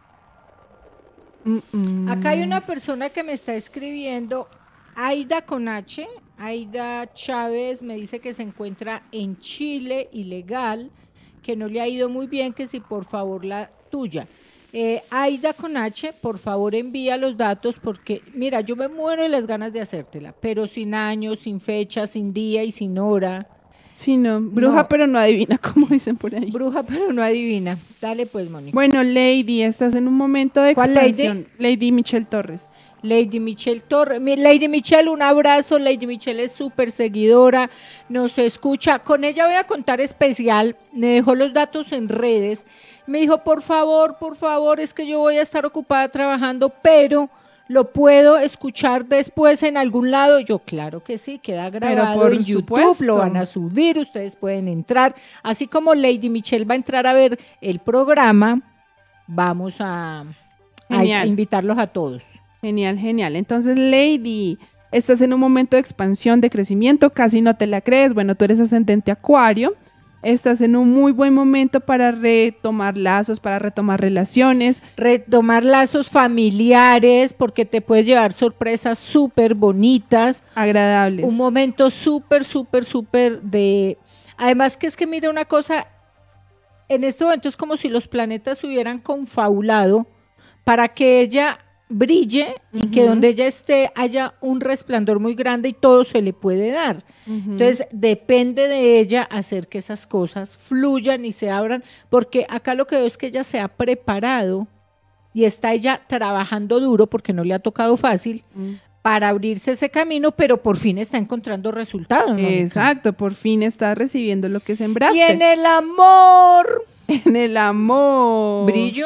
Speaker 3: Mm -mm.
Speaker 4: Acá hay una persona que me está escribiendo, Aida con H, Aida Chávez, me dice que se encuentra en Chile, ilegal, que no le ha ido muy bien, que si por favor la tuya. Eh, Aida con H, por favor envía los datos porque, mira, yo me muero de las ganas de hacértela, pero sin año, sin fecha, sin día y sin hora.
Speaker 3: Sí, no, bruja
Speaker 4: No.
Speaker 3: pero no adivina, como dicen por ahí.
Speaker 4: Bruja pero no adivina. Dale pues, Mónica.
Speaker 3: Bueno, Lady, estás en un momento de
Speaker 4: ¿Cuál
Speaker 3: expansión. Lady? Lady Michelle Torres.
Speaker 4: Lady Michelle Torres. Mi- Lady Michelle, un abrazo. Lady Michelle es súper seguidora, nos escucha. Con ella voy a contar especial. Me dejó los datos en redes. Me dijo, por favor, por favor, es que yo voy a estar ocupada trabajando, pero lo puedo escuchar después en algún lado. Yo, claro que sí, queda grabado
Speaker 3: por
Speaker 4: en YouTube,
Speaker 3: supuesto.
Speaker 4: lo van a subir, ustedes pueden entrar. Así como Lady Michelle va a entrar a ver el programa, vamos a, a
Speaker 3: Genial.
Speaker 4: invitarlos a todos.
Speaker 3: Genial, genial. Entonces, Lady, estás en un momento de expansión, de crecimiento, casi no te la crees. Bueno, tú eres ascendente Acuario. Estás en un muy buen momento para retomar lazos, para retomar relaciones.
Speaker 4: Retomar lazos familiares, porque te puedes llevar sorpresas súper bonitas.
Speaker 3: Agradables.
Speaker 4: Un momento súper, súper, súper de... Además que es que mira una cosa, en este momento es como si los planetas se hubieran confabulado para que ella brille y que donde ella esté haya un resplandor muy grande y todo se le puede dar.
Speaker 3: Ujú.
Speaker 4: Entonces depende de ella hacer que esas cosas fluyan y se abran, porque acá lo que veo es que ella se ha preparado y está ella trabajando duro porque no le ha tocado fácil
Speaker 3: Mm.
Speaker 4: para abrirse ese camino, pero por fin está encontrando resultados. Mónica.
Speaker 3: Exacto, por fin estás recibiendo lo que sembraste.
Speaker 4: Y en el amor,
Speaker 3: En el amor.
Speaker 4: brillo.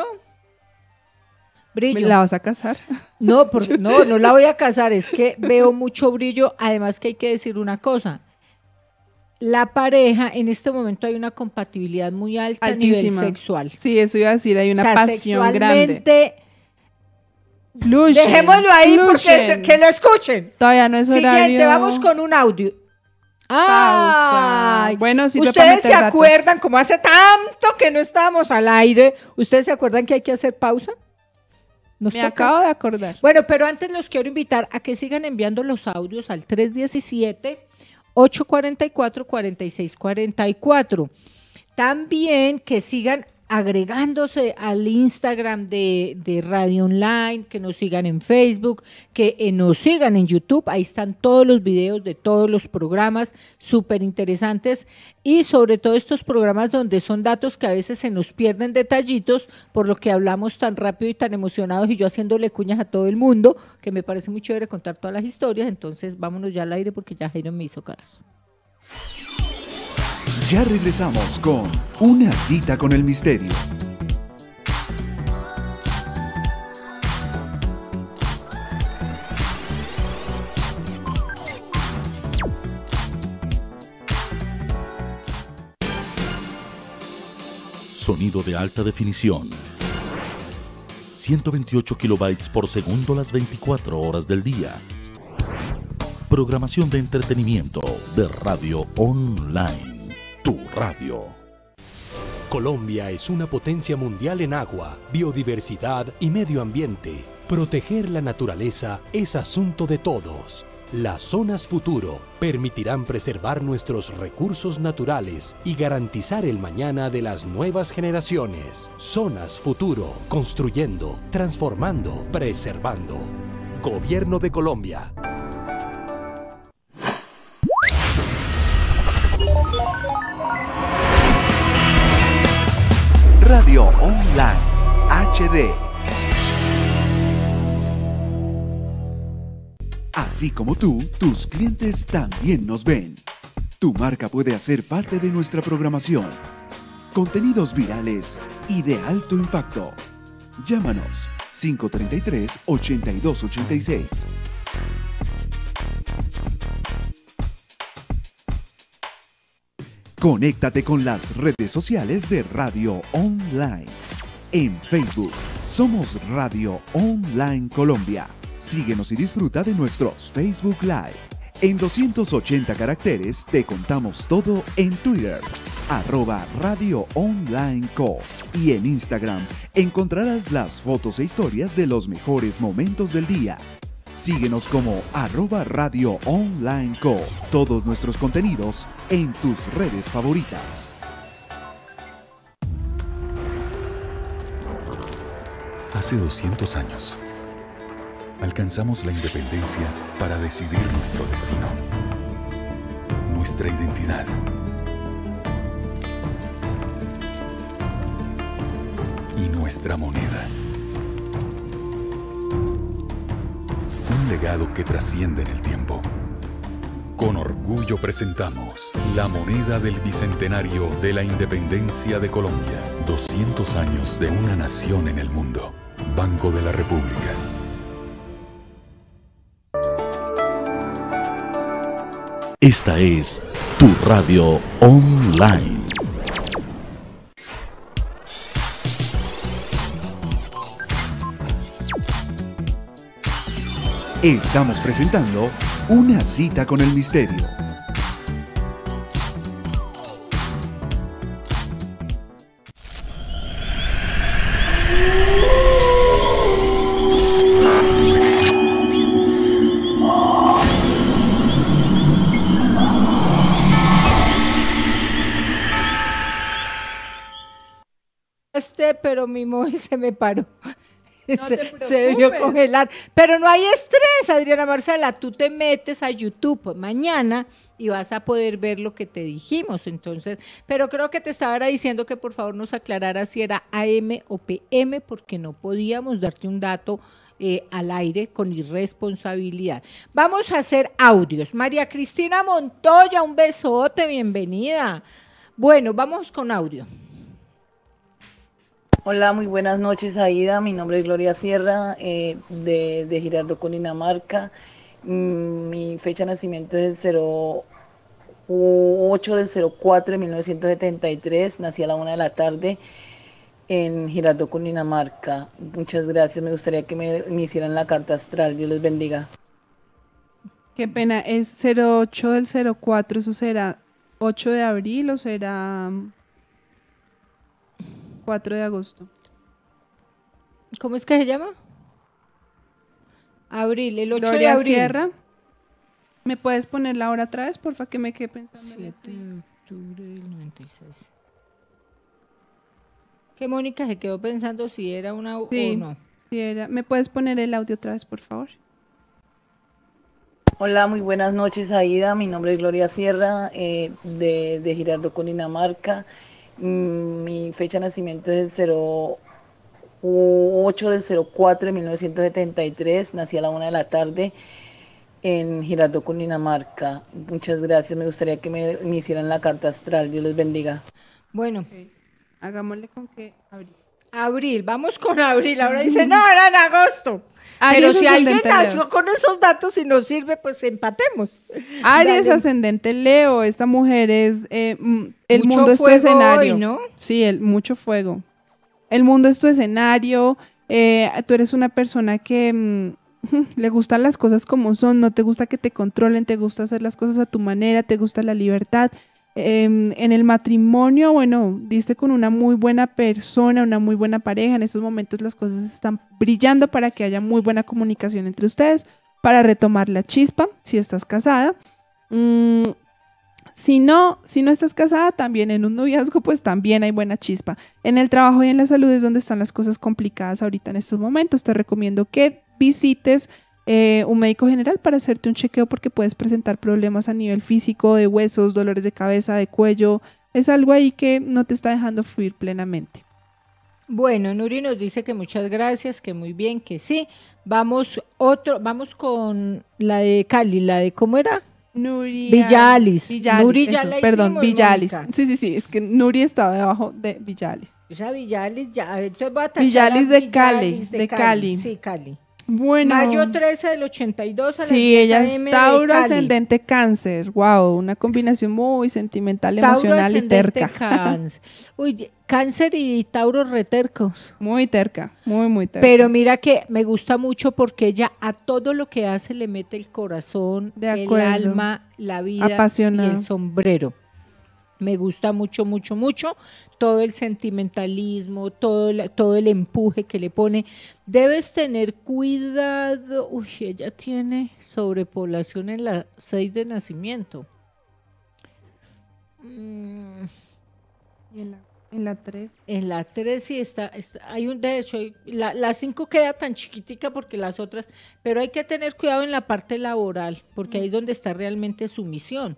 Speaker 3: ¿Me
Speaker 4: Brillo.
Speaker 3: la vas a casar?
Speaker 4: No, por- no, no la voy a casar, es que veo mucho brillo, además que hay que decir una cosa, la pareja, en este momento hay una compatibilidad muy alta a nivel
Speaker 3: Altísima.
Speaker 4: sexual.
Speaker 3: Sí, eso iba a decir, hay una
Speaker 4: O sea,
Speaker 3: pasión grande.
Speaker 4: sexualmente,
Speaker 3: Fluyen,
Speaker 4: dejémoslo ahí porque
Speaker 3: fluyen.
Speaker 4: se- que lo escuchen.
Speaker 3: Todavía no es horario.
Speaker 4: Siguiente, vamos con un audio.
Speaker 3: Pausa.
Speaker 4: Ay,
Speaker 3: Bueno, sirve para
Speaker 4: ustedes
Speaker 3: meter
Speaker 4: se
Speaker 3: datos.
Speaker 4: acuerdan, como hace tanto que no estábamos al aire, ¿ustedes se acuerdan que hay que hacer pausa? ¿Nos
Speaker 3: Me
Speaker 4: toca?
Speaker 3: acabo de acordar.
Speaker 4: Bueno, pero antes los quiero invitar a que sigan enviando los audios al tres uno siete, ocho cuatro cuatro, cuatro seis cuatro cuatro. También que sigan agregándose al Instagram de, de Radio Online, que nos sigan en Facebook, que eh, nos sigan en YouTube. Ahí están todos los videos de todos los programas, súper interesantes, y sobre todo estos programas donde son datos que a veces se nos pierden detallitos por lo que hablamos tan rápido y tan emocionados, y yo haciéndole cuñas a todo el mundo, que me parece muy chévere contar todas las historias. Entonces vámonos ya al aire porque ya Jairo me hizo caras.
Speaker 1: Ya regresamos con Una cita con el misterio.
Speaker 6: Sonido de alta definición. ciento veintiocho kilobytes por segundo las veinticuatro horas del día. Programación de entretenimiento de Radio Online. Tu radio.
Speaker 7: Colombia es una potencia mundial en agua, biodiversidad y medio ambiente. Proteger la naturaleza es asunto de todos. Las zonas futuro permitirán preservar nuestros recursos naturales y garantizar el mañana de las nuevas generaciones. Zonas futuro, construyendo, transformando, preservando. Gobierno de Colombia.
Speaker 1: Radio Online H D. Así como tú, tus clientes también nos ven. Tu marca puede hacer parte de nuestra programación. Contenidos virales y de alto impacto. Llámanos cinco tres tres, ocho dos ocho seis. Conéctate con las redes sociales de Radio Online. En Facebook, somos Radio Online Colombia. Síguenos y disfruta de nuestros Facebook Live. En doscientos ochenta caracteres te contamos todo en Twitter, arroba Radio Online Co. Y en Instagram encontrarás las fotos e historias de los mejores momentos del día. Síguenos como arroba Radio Online Co. Todos nuestros contenidos en tus redes favoritas.
Speaker 8: Hace doscientos años, alcanzamos la independencia para decidir nuestro destino, nuestra identidad. Y nuestra moneda. Un legado que trasciende en el tiempo. Con orgullo presentamos la moneda del Bicentenario de la Independencia de Colombia. doscientos años de una nación en el mundo. Banco de la República.
Speaker 6: Esta es tu Radio Online.
Speaker 1: Estamos presentando Una cita con el misterio.
Speaker 4: Este, pero mi móvil se me paró.
Speaker 3: No
Speaker 4: se,
Speaker 3: te
Speaker 4: se debió
Speaker 3: preocupes.
Speaker 4: congelar. Pero no hay estrés, Adriana Marcela. Tú te metes a YouTube mañana y vas a poder ver lo que te dijimos. Entonces, pero creo que te estaba ahora diciendo que por favor nos aclararas si era A M o P M, porque no podíamos darte un dato eh, al aire con irresponsabilidad. Vamos a hacer audios. María Cristina Montoya, un besote, bienvenida. Bueno, vamos con audio.
Speaker 9: Hola, muy buenas noches, Aida. Mi nombre es Gloria Sierra, eh, de, de Girardot, Cundinamarca. Mm, Mi fecha de nacimiento es el cero ocho del cero cuatro de mil novecientos setenta y tres. Nací a la una de la tarde en Girardot, Cundinamarca. Muchas gracias. Me gustaría que me, me hicieran la carta astral. Dios les bendiga.
Speaker 3: Qué pena, es cero ocho del cero cuatro, ¿eso será ocho de abril o será cuatro de agosto?
Speaker 4: ¿Cómo es que se llama? Abril, el ocho
Speaker 3: Gloria
Speaker 4: de abril.
Speaker 3: Sierra. ¿Me puedes poner la hora otra vez, porfa, que me quedé pensando en eso?
Speaker 4: siete de octubre del noventa y seis. Que Mónica se quedó pensando si era una
Speaker 3: Sí,
Speaker 4: o no.
Speaker 3: sí era. ¿Me puedes poner el audio otra vez, por favor?
Speaker 9: Hola, muy buenas noches, Aida. Mi nombre es Gloria Sierra, eh, de, de Girardot, Cundinamarca. Mm, Mi fecha de nacimiento es el cero ocho del cero cuatro de mil novecientos setenta y tres. Nací a la una de la tarde en Girardot, Cundinamarca. Muchas gracias. Me gustaría que me, me hicieran la carta astral. Dios les bendiga.
Speaker 4: Bueno,
Speaker 3: Okay. Hagámosle con que abril.
Speaker 4: abril, vamos con abril. Ahora dice, no, era en agosto.
Speaker 3: Aries,
Speaker 4: Pero si alguien
Speaker 3: ascendente
Speaker 4: nació
Speaker 3: Leo.
Speaker 4: con esos datos y nos sirve, pues empatemos.
Speaker 3: Aries,
Speaker 4: Dale.
Speaker 3: ascendente Leo. Esta mujer es eh, mm, el
Speaker 4: Mucho
Speaker 3: mundo es tu
Speaker 4: fuego
Speaker 3: escenario.
Speaker 4: hoy, ¿no?
Speaker 3: Sí, el, mucho fuego. El mundo es tu escenario. eh, tú eres una persona que mm, le gustan las cosas como son. No te gusta que te controlen. Te gusta hacer las cosas a tu manera. Te gusta la libertad. Eh, en el matrimonio, bueno, diste con una muy buena persona, una muy buena pareja. En estos momentos las cosas están brillando para que haya muy buena comunicación entre ustedes, para retomar la chispa, si estás casada. Mm, si no, si no estás casada, también en un noviazgo, pues también hay buena chispa. En el trabajo y en la salud es donde están las cosas complicadas ahorita en estos momentos. Te recomiendo que visites Eh, un médico general para hacerte un chequeo porque puedes presentar problemas a nivel físico, de huesos, dolores de cabeza, de cuello. Es algo ahí que no te está dejando fluir plenamente.
Speaker 4: Bueno, Nuri nos dice que muchas gracias, que muy bien, que sí. Vamos otro, vamos con la de Cali, la de ¿cómo era?
Speaker 3: Nuri
Speaker 4: Villalis.
Speaker 3: Villalis,
Speaker 4: Nuri ya
Speaker 3: eso,
Speaker 4: la
Speaker 3: perdón,
Speaker 4: hicimos,
Speaker 3: Villalis.
Speaker 4: Mónica.
Speaker 3: Sí, sí, sí, es que Nuri estaba debajo de Villalis.
Speaker 4: Esa Villalis ya, a ver, entonces voy a tachar
Speaker 3: Villalis
Speaker 4: a
Speaker 3: de Cali,
Speaker 4: Villalis
Speaker 3: de Cali.
Speaker 4: Sí, Cali.
Speaker 3: Bueno.
Speaker 4: Mayo trece del ochenta y dos a las
Speaker 3: Sí,
Speaker 4: diez
Speaker 3: ella
Speaker 4: a
Speaker 3: es
Speaker 4: eme de
Speaker 3: Tauro
Speaker 4: Cali.
Speaker 3: ascendente Cáncer. Wow, una combinación muy sentimental,
Speaker 4: Tauro
Speaker 3: emocional y
Speaker 4: ascendente
Speaker 3: terca.
Speaker 4: Cáncer. Uy, Cáncer y Tauro retercos.
Speaker 3: Muy terca, muy, muy terca.
Speaker 4: Pero mira que me gusta mucho porque ella a todo lo que hace le mete el corazón,
Speaker 3: De
Speaker 4: el
Speaker 3: acuerdo.
Speaker 4: alma, la vida
Speaker 3: Apasionada.
Speaker 4: y el sombrero. Me gusta mucho, mucho, mucho todo el sentimentalismo, todo el, todo el empuje que le pone. Debes tener cuidado. Uy, ella tiene sobrepoblación en la seis de nacimiento. Mm.
Speaker 3: Y en la, en la tres.
Speaker 4: En la tres sí está, está- hay un, de hecho, hay- la, la cinco queda tan chiquitica porque las otras, pero hay que tener cuidado en la parte laboral, porque ahí es donde está realmente su misión.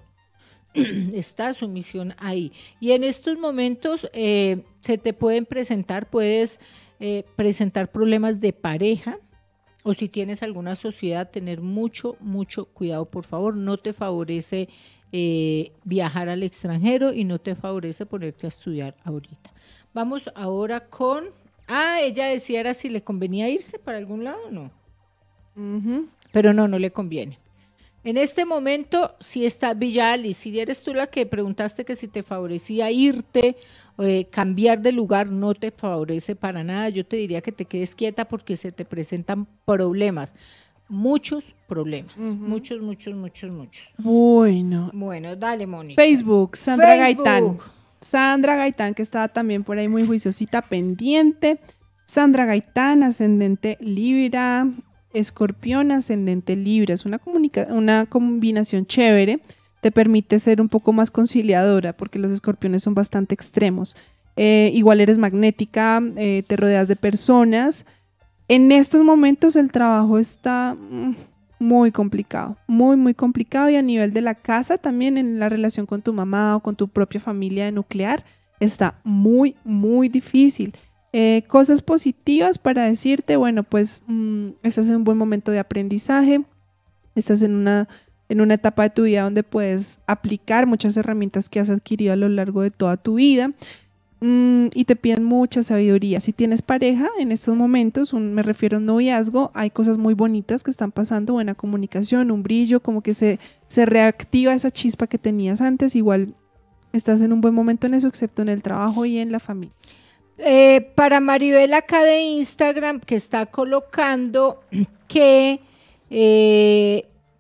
Speaker 4: Está su misión ahí. Y en estos momentos eh, se te pueden presentar, puedes eh, presentar problemas de pareja, o si tienes alguna sociedad, tener mucho, mucho cuidado, por favor. No te favorece eh, viajar al extranjero y no te favorece ponerte a estudiar ahorita. Vamos ahora con, ah, ella decía era si le convenía irse para algún lado o no,
Speaker 3: Ujú.
Speaker 4: pero no, no le conviene. En este momento, si está Villalis, si eres tú la que preguntaste que si te favorecía irte, eh, cambiar de lugar, no te favorece para nada. Yo te diría que te quedes quieta porque se te presentan problemas, muchos problemas,
Speaker 3: Ujú.
Speaker 4: muchos, muchos, muchos, muchos.
Speaker 3: Bueno,
Speaker 4: Bueno, dale, Mónica.
Speaker 3: Facebook, Sandra
Speaker 4: Facebook.
Speaker 3: Gaitán. Sandra Gaitán, que estaba también por ahí muy juiciosita, pendiente. Sandra Gaitán, ascendente Libra, Escorpión, ascendente Libra. Es una, comunica- una combinación chévere. Te permite ser un poco más conciliadora porque los escorpiones son bastante extremos. Eh, igual eres magnética, eh, te rodeas de personas. En estos momentos el trabajo está mm, muy complicado, muy, muy complicado. Y a nivel de la casa también, en la relación con tu mamá o con tu propia familia nuclear, está muy, muy difícil. Eh, cosas positivas para decirte, bueno, pues mm, estás en un buen momento de aprendizaje, estás en una, en una etapa de tu vida donde puedes aplicar muchas herramientas que has adquirido a lo largo de toda tu vida. Mm, y te piden mucha sabiduría. Si tienes pareja en estos momentos, un, me refiero a un noviazgo, hay cosas muy bonitas que están pasando, buena comunicación, un brillo, como que se, se reactiva esa chispa que tenías antes. Igual estás en un buen momento en eso, excepto en el trabajo y en la familia.
Speaker 4: Eh, para Maribel acá de Instagram, que está colocando que eh,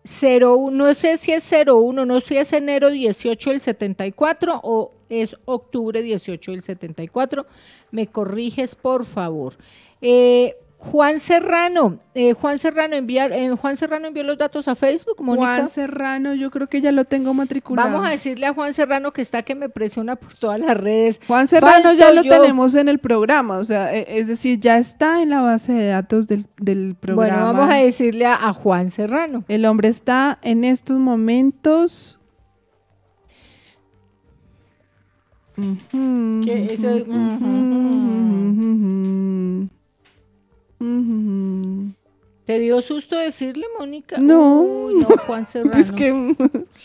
Speaker 4: cero uno, no sé si es cero uno, no sé si es enero dieciocho del setenta y cuatro o es octubre dieciocho del setenta y cuatro. Me corriges, por favor. Eh, Juan Serrano, eh, Juan Serrano envía, eh, Juan Serrano envió los datos a Facebook, Mónica.
Speaker 3: Juan Serrano, yo creo que ya lo tengo matriculado.
Speaker 4: Vamos a decirle a Juan Serrano que está que me presiona por todas las redes.
Speaker 3: Juan Serrano
Speaker 4: Falto
Speaker 3: ya lo
Speaker 4: yo.
Speaker 3: tenemos en el programa, o sea, e- es decir, ya está en la base de datos del, del programa.
Speaker 4: Bueno, vamos a decirle a, a Juan Serrano.
Speaker 3: El hombre está en estos momentos. Ujú,
Speaker 4: Que eso es-
Speaker 3: ujú, ujú, ujú.
Speaker 4: ¿Te dio susto decirle, Mónica?
Speaker 3: No.
Speaker 4: Uy, no, Juan Serrano.
Speaker 3: Es que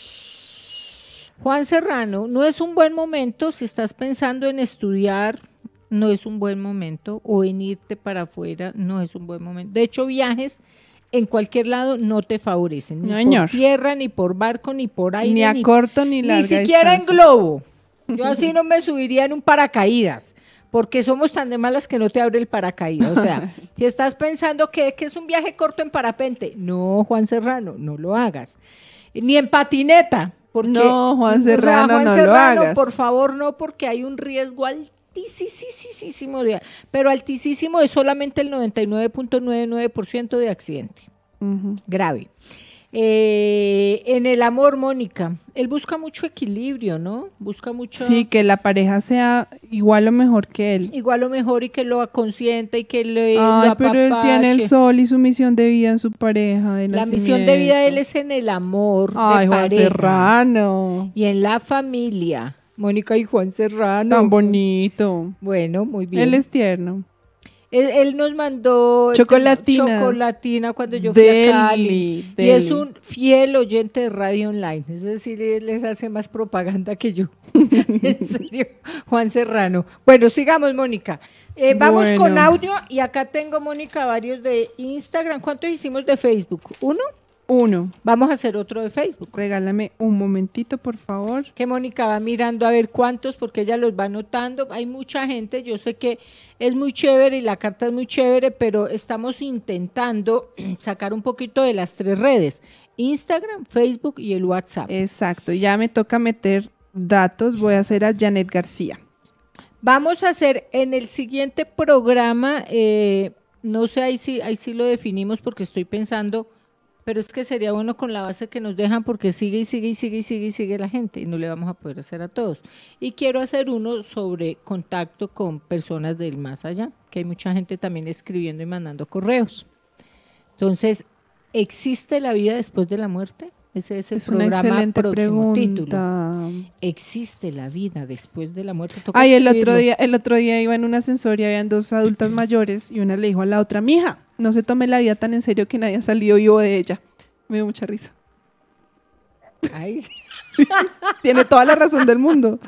Speaker 4: Juan Serrano, no es un buen momento si estás pensando en estudiar, no es un buen momento, o en irte para afuera, no es un buen momento. De hecho, viajes en cualquier lado no te favorecen, ni
Speaker 3: Señor.
Speaker 4: por tierra, ni por barco, ni por aire,
Speaker 3: ni a corto ni larga
Speaker 4: ni siquiera en
Speaker 3: distancia.
Speaker 4: globo. Yo así no me subiría en un paracaídas, porque somos tan de malas que no te abre el paracaídas. O sea, si estás pensando que, que es un viaje corto en parapente, no, Juan Serrano, no lo hagas. Ni en patineta. Porque,
Speaker 3: No, Juan
Speaker 4: o sea,
Speaker 3: Serrano,
Speaker 4: Juan
Speaker 3: no lo
Speaker 4: Serrano,
Speaker 3: hagas.
Speaker 4: por favor, no, porque hay un riesgo altísimo, de- pero altísimo es solamente el noventa y nueve punto noventa y nueve por ciento de accidente.
Speaker 3: Ujú.
Speaker 4: Grave. Eh, en el amor, Mónica, él busca mucho equilibrio, ¿no? Busca mucho...
Speaker 3: Sí, que la pareja sea igual o mejor que él.
Speaker 4: Igual o mejor y que lo consienta y que le,
Speaker 3: Ay,
Speaker 4: lo
Speaker 3: pero él tiene el
Speaker 4: apapache.
Speaker 3: sol y su misión de vida en su pareja de
Speaker 4: La misión de vida de él es en el amor,
Speaker 3: Ay,
Speaker 4: de
Speaker 3: Juan
Speaker 4: pareja,
Speaker 3: Serrano.
Speaker 4: y en la familia. Mónica y Juan Serrano.
Speaker 3: Tan bonito.
Speaker 4: Bueno, muy bien.
Speaker 3: Él es tierno.
Speaker 4: Él, él nos mandó este,
Speaker 3: Chocolatinas.
Speaker 4: chocolatina cuando yo fui
Speaker 3: Deli,
Speaker 4: a Cali.
Speaker 3: deli.
Speaker 4: Y es un fiel oyente de radio online. Es decir, él les hace más propaganda que yo. En serio, Juan Serrano. Bueno, sigamos, Mónica. Eh, vamos
Speaker 3: Bueno.
Speaker 4: con audio y acá tengo, Mónica, varios de Instagram. ¿Cuántos hicimos de Facebook? ¿Uno?
Speaker 3: Uno.
Speaker 4: Vamos a hacer otro de Facebook.
Speaker 3: Regálame un momentito, por favor.
Speaker 4: Que Mónica va mirando a ver cuántos, porque ella los va anotando. Hay mucha gente, yo sé que es muy chévere y la carta es muy chévere, pero estamos intentando sacar un poquito de las tres redes, Instagram, Facebook y el WhatsApp.
Speaker 3: Exacto, ya me toca meter datos. Voy a hacer a Janet García.
Speaker 4: Vamos a hacer en el siguiente programa, eh, no sé, ahí sí, ahí sí lo definimos porque estoy pensando, pero es que sería bueno con la base que nos dejan porque sigue y sigue y sigue y sigue y sigue la gente y no le vamos a poder hacer a todos. Y quiero hacer uno sobre contacto con personas del más allá, que hay mucha gente también escribiendo y mandando correos. Entonces, ¿existe la vida después de la muerte? Ese es el
Speaker 3: Es una
Speaker 4: programa
Speaker 3: excelente
Speaker 4: próximo título.
Speaker 3: pregunta.
Speaker 4: ¿Existe la vida después de la muerte? Toca
Speaker 3: Ay, el otro
Speaker 4: escribirlo.
Speaker 3: día, el otro día iba en un ascensor y habían dos adultas mayores y una le dijo a la otra, mija, no se tome la vida tan en serio que nadie ha salido vivo de ella. Me dio mucha risa.
Speaker 4: Ay, sí.
Speaker 3: Tiene toda la razón del mundo.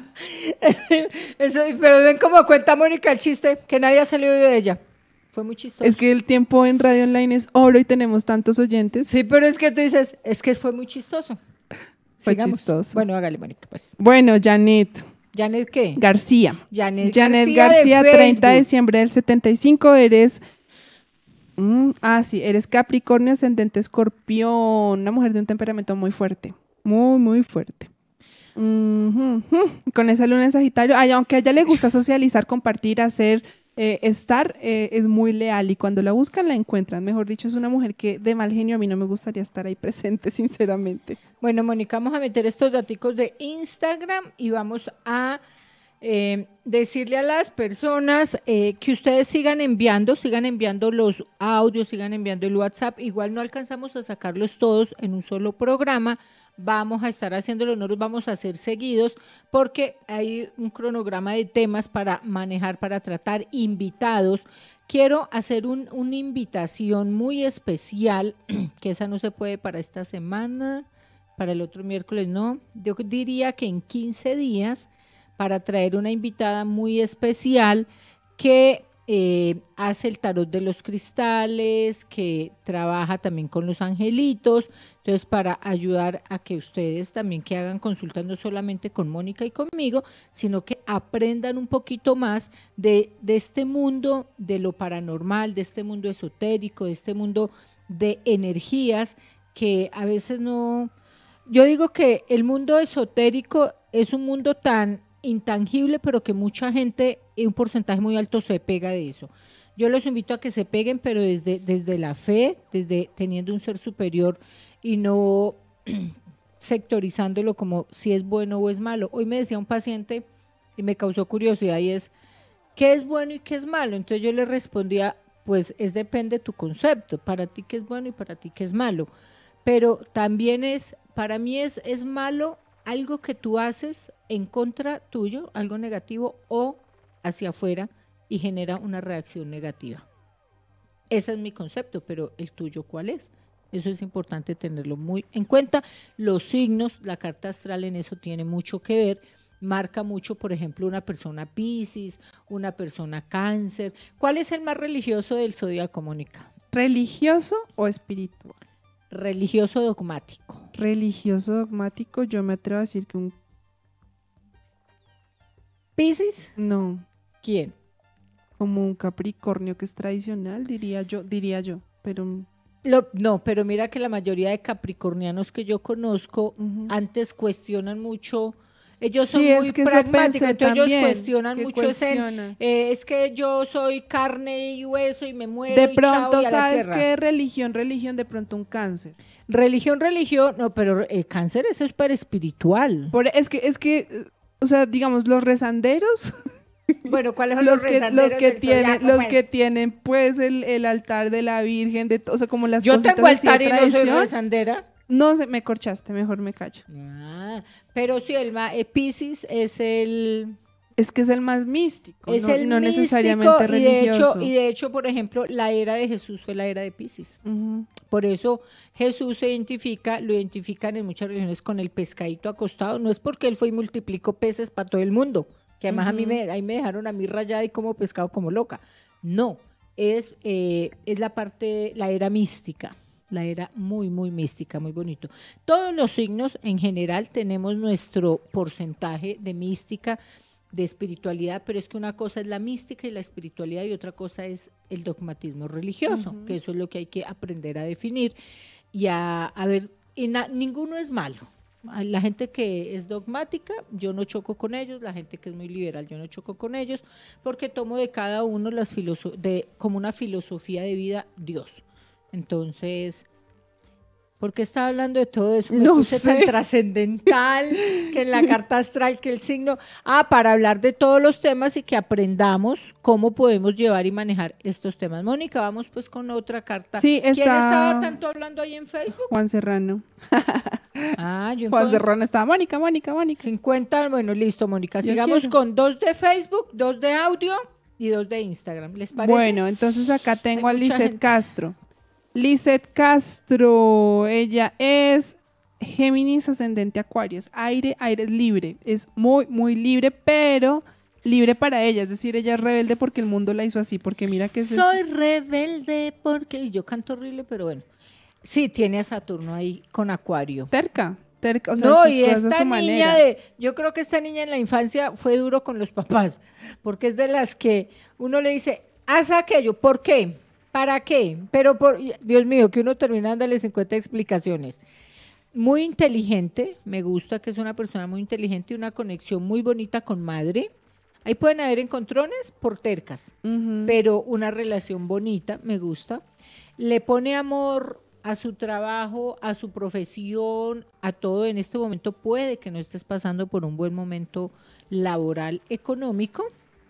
Speaker 4: Eso, pero ven cómo cuenta Mónica el chiste, que nadie ha salido de ella. Fue muy chistoso.
Speaker 3: Es que el tiempo en Radio Online es oro y tenemos tantos oyentes.
Speaker 4: Sí, pero es que tú dices, es que fue muy chistoso.
Speaker 3: Fue
Speaker 4: Sigamos.
Speaker 3: chistoso.
Speaker 4: Bueno, hágale, Mónica, pues.
Speaker 3: Bueno, Janet
Speaker 4: ¿Janet qué?
Speaker 3: García.
Speaker 4: Janet,
Speaker 3: Janet
Speaker 4: García,
Speaker 3: García,
Speaker 4: de
Speaker 3: treinta de
Speaker 4: Facebook.
Speaker 3: diciembre del setenta y cinco, eres... Mm, ah, sí, eres Capricornio, ascendente Escorpión, una mujer de un temperamento muy fuerte, muy, muy fuerte. Ujú, ujú. Con esa luna en Sagitario, ay, aunque a ella le gusta socializar, compartir, hacer, eh, estar, eh, es muy leal y cuando la buscan la encuentran. Mejor dicho, es una mujer que de mal genio a mí no me gustaría estar ahí presente, sinceramente.
Speaker 4: Bueno, Mónica, vamos a meter estos daticos de Instagram y vamos a eh, decirle a las personas eh, que ustedes sigan enviando, sigan enviando los audios, sigan enviando el WhatsApp. Igual no alcanzamos a sacarlos todos en un solo programa. Vamos a estar haciéndolo, no los vamos a hacer seguidos porque hay un cronograma de temas para manejar, para tratar, invitados. Quiero hacer un, una invitación muy especial, que esa no se puede para esta semana, para el otro miércoles no. Yo diría que en quince días para traer una invitada muy especial que eh, hace el tarot de los cristales, que trabaja también con los angelitos, entonces para ayudar a que ustedes también que hagan consultas no solamente con Mónica y conmigo, sino que aprendan un poquito más de, de este mundo, de lo paranormal, de este mundo esotérico, de este mundo de energías que a veces no... Yo digo que el mundo esotérico es un mundo tan intangible, pero que mucha gente, un porcentaje muy alto, se pega de eso. Yo los invito a que se peguen, pero desde, desde la fe, desde teniendo un ser superior y no sectorizándolo como si es bueno o es malo. Hoy me decía un paciente y me causó curiosidad y es, ¿qué es bueno y qué es malo? Entonces yo le respondía, pues es depende de tu concepto, para ti qué es bueno y para ti qué es malo. Pero también es, para mí es, es malo algo que tú haces en contra tuyo, algo negativo o hacia afuera y genera una reacción negativa. Ese es mi concepto, pero el tuyo, ¿cuál es? Eso es importante tenerlo muy en cuenta. Los signos, la carta astral en eso tiene mucho que ver, marca mucho, por ejemplo, una persona Piscis, una persona Cáncer. ¿Cuál es el más religioso del zodiaco, Mónica?
Speaker 3: ¿Religioso o espiritual?
Speaker 4: Religioso dogmático.
Speaker 3: Religioso dogmático, yo me atrevo a decir que un...
Speaker 4: ¿Piscis?
Speaker 3: No.
Speaker 4: ¿Quién?
Speaker 3: Como un Capricornio que es tradicional, diría yo, diría yo, pero...
Speaker 4: Lo, no, pero mira que la mayoría de capricornianos que yo conozco uh-huh. antes cuestionan mucho... Ellos son
Speaker 3: sí,
Speaker 4: muy
Speaker 3: es que
Speaker 4: pragmáticos, entonces
Speaker 3: también,
Speaker 4: ellos cuestionan mucho
Speaker 3: cuestiona.
Speaker 4: ese, eh, es que yo soy carne y hueso y me muero
Speaker 3: de
Speaker 4: y
Speaker 3: pronto,
Speaker 4: chao, y a
Speaker 3: ¿sabes
Speaker 4: la
Speaker 3: qué? Religión, religión, de pronto un Cáncer.
Speaker 4: Religión, religión, no, pero el Cáncer es súper espiritual.
Speaker 3: Por, es que, es que, o sea, digamos, los rezanderos...
Speaker 4: Bueno, ¿cuáles son
Speaker 3: los,
Speaker 4: los
Speaker 3: que,
Speaker 4: rezanderos
Speaker 3: los que
Speaker 4: del
Speaker 3: tienen,
Speaker 4: zodiaco,
Speaker 3: los
Speaker 4: pues?
Speaker 3: que tienen pues el, el altar de la Virgen, de, o sea, como las
Speaker 4: yo
Speaker 3: cositas
Speaker 4: tengo
Speaker 3: así de
Speaker 4: altar y no soy
Speaker 3: tradición.
Speaker 4: rezandera.
Speaker 3: No sé, me corchaste, mejor me callo.
Speaker 4: Ah, pero sí, el ma- eh, Piscis es el...
Speaker 3: Es que es el más místico,
Speaker 4: es
Speaker 3: no,
Speaker 4: el
Speaker 3: no
Speaker 4: místico,
Speaker 3: necesariamente
Speaker 4: y
Speaker 3: religioso.
Speaker 4: de, hecho, y de hecho, por ejemplo, la era de Jesús fue la era de Piscis.
Speaker 3: Uh-huh.
Speaker 4: Por eso Jesús se identifica, lo identifican en muchas religiones con el pescadito acostado. No es porque él fue y multiplicó peces para todo el mundo, que además uh-huh. a mí me, ahí me dejaron a mí rayada y como pescado como loca. No, es, eh, es la parte, la era mística. La era muy, muy mística, muy bonito. Todos los signos en general tenemos nuestro porcentaje de mística, de espiritualidad, pero es que una cosa es la mística y la espiritualidad y otra cosa es el dogmatismo religioso, uh-huh. que eso es lo que hay que aprender a definir y a, a ver, y na, ninguno es malo. La gente que es dogmática, yo no choco con ellos, la gente que es muy liberal, yo no choco con ellos, porque tomo de cada uno las filoso- de, como una filosofía de vida Dios. Entonces, ¿por qué estaba hablando de todo eso? Me
Speaker 3: no
Speaker 4: puse
Speaker 3: sé.
Speaker 4: tan trascendental que en la carta astral, que el signo... Ah, para hablar de todos los temas y que aprendamos cómo podemos llevar y manejar estos temas. Mónica, vamos pues con otra carta.
Speaker 3: Sí, está...
Speaker 4: ¿Quién estaba tanto hablando ahí en Facebook?
Speaker 3: Juan Serrano.
Speaker 4: Ah, yo
Speaker 3: Juan
Speaker 4: encontré-
Speaker 3: Serrano estaba. Mónica, Mónica, Mónica.
Speaker 4: cincuenta, bueno, listo, Mónica.
Speaker 3: Yo
Speaker 4: Sigamos
Speaker 3: quiero.
Speaker 4: con dos de Facebook, dos de audio y dos de Instagram. ¿Les parece?
Speaker 3: Bueno, entonces acá tengo a
Speaker 4: mucha
Speaker 3: Lizeth
Speaker 4: gente.
Speaker 3: Castro. Lizeth Castro, ella es Géminis ascendente Acuarios, aire, aire es libre, es muy, muy libre, pero libre para ella, es decir, ella es rebelde porque el mundo la hizo así, porque mira que es...
Speaker 4: Soy rebelde porque... y yo canto horrible, pero bueno. Sí, tiene a Saturno ahí con Acuario.
Speaker 3: terca, terca, o sea,
Speaker 4: No,
Speaker 3: sus
Speaker 4: y
Speaker 3: cosas a
Speaker 4: esta
Speaker 3: su
Speaker 4: niña
Speaker 3: manera.
Speaker 4: de... Yo creo que esta niña en la infancia fue duro con los papás, porque es de las que uno le dice, haz aquello, ¿por qué? ¿Para qué? Pero, por Dios mío, que uno termina dándole cincuenta explicaciones. Muy inteligente, me gusta que es una persona muy inteligente y una conexión muy bonita con madre. Ahí pueden haber encontrones por tercas,
Speaker 3: Ujú.
Speaker 4: pero una relación bonita, me gusta. Le pone amor a su trabajo, a su profesión, a todo. En este momento puede que no estés pasando por un buen momento laboral, económico.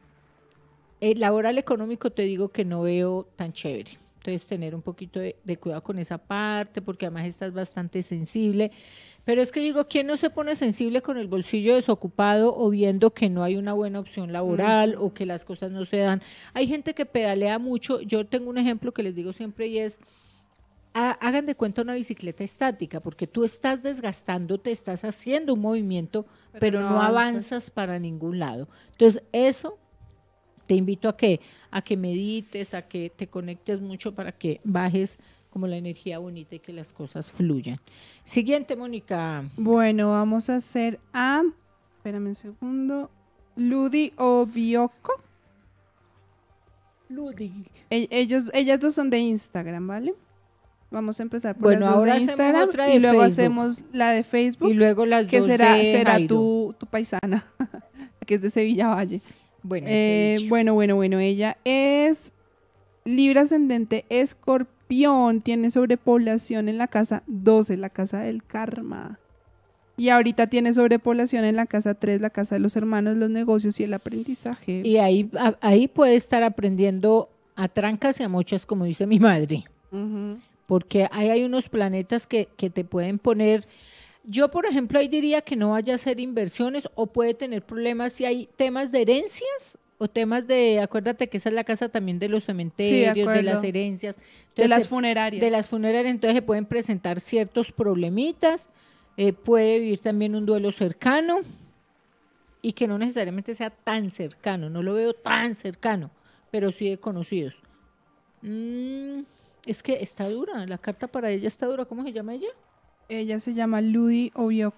Speaker 4: El laboral económico te digo que no veo tan chévere. Entonces tener un poquito de, de cuidado con esa parte, porque además estás bastante sensible. Pero es que digo, ¿quién no se pone sensible con el bolsillo desocupado o viendo que no hay una buena opción laboral uh-huh. o que las cosas no se dan? Hay gente que pedalea mucho. Yo tengo un ejemplo que les digo siempre y es, ha, hagan de cuenta una bicicleta estática, porque tú estás desgastándote, estás haciendo un movimiento, pero, pero no, no avanzas. avanzas para ningún lado. Entonces eso te invito a que, a que medites, a que te conectes mucho para que bajes como la energía bonita y que las cosas fluyan. Siguiente, Mónica.
Speaker 3: Bueno, vamos a hacer a, espérame un segundo, Ludi Obioko.
Speaker 4: Ludi.
Speaker 3: E- ellos, ellas dos son de Instagram, ¿vale? Vamos a empezar por
Speaker 4: Bueno,
Speaker 3: las dos
Speaker 4: ahora
Speaker 3: de
Speaker 4: hacemos
Speaker 3: Instagram
Speaker 4: otra de
Speaker 3: y luego
Speaker 4: Facebook.
Speaker 3: hacemos la de Facebook,
Speaker 4: Y luego las
Speaker 3: que
Speaker 4: dos
Speaker 3: será,
Speaker 4: de
Speaker 3: será
Speaker 4: Jairo.
Speaker 3: tu, tu paisana, que es de Sevilla Valle.
Speaker 4: Bueno,
Speaker 3: Eh,
Speaker 4: ese dicho.
Speaker 3: bueno, bueno, bueno, ella es Libra ascendente Escorpión, tiene sobrepoblación en la casa doce, la casa del karma. Y ahorita tiene sobrepoblación en la casa tres, la casa de los hermanos, los negocios y el aprendizaje.
Speaker 4: Y ahí, a- ahí puede estar aprendiendo a trancas y a mochas, como dice mi madre.
Speaker 3: Ujú.
Speaker 4: Porque ahí hay unos planetas que, que te pueden poner. Yo, por ejemplo, ahí diría que no vaya a hacer inversiones o puede tener problemas si hay temas de herencias o temas de, acuérdate que esa es la casa también de los cementerios, de,
Speaker 3: acuerdo.
Speaker 4: las herencias.
Speaker 3: De
Speaker 4: Entonces,
Speaker 3: las
Speaker 4: se-
Speaker 3: funerarias.
Speaker 4: De las funerarias, entonces se pueden presentar ciertos problemitas, eh, puede vivir también un duelo cercano y que no necesariamente sea tan cercano, no lo veo tan cercano, pero sí de conocidos. Mm, es que está dura, la carta para ella está dura, ¿cómo se llama ella?
Speaker 3: Ella se llama Ludi Oviedo.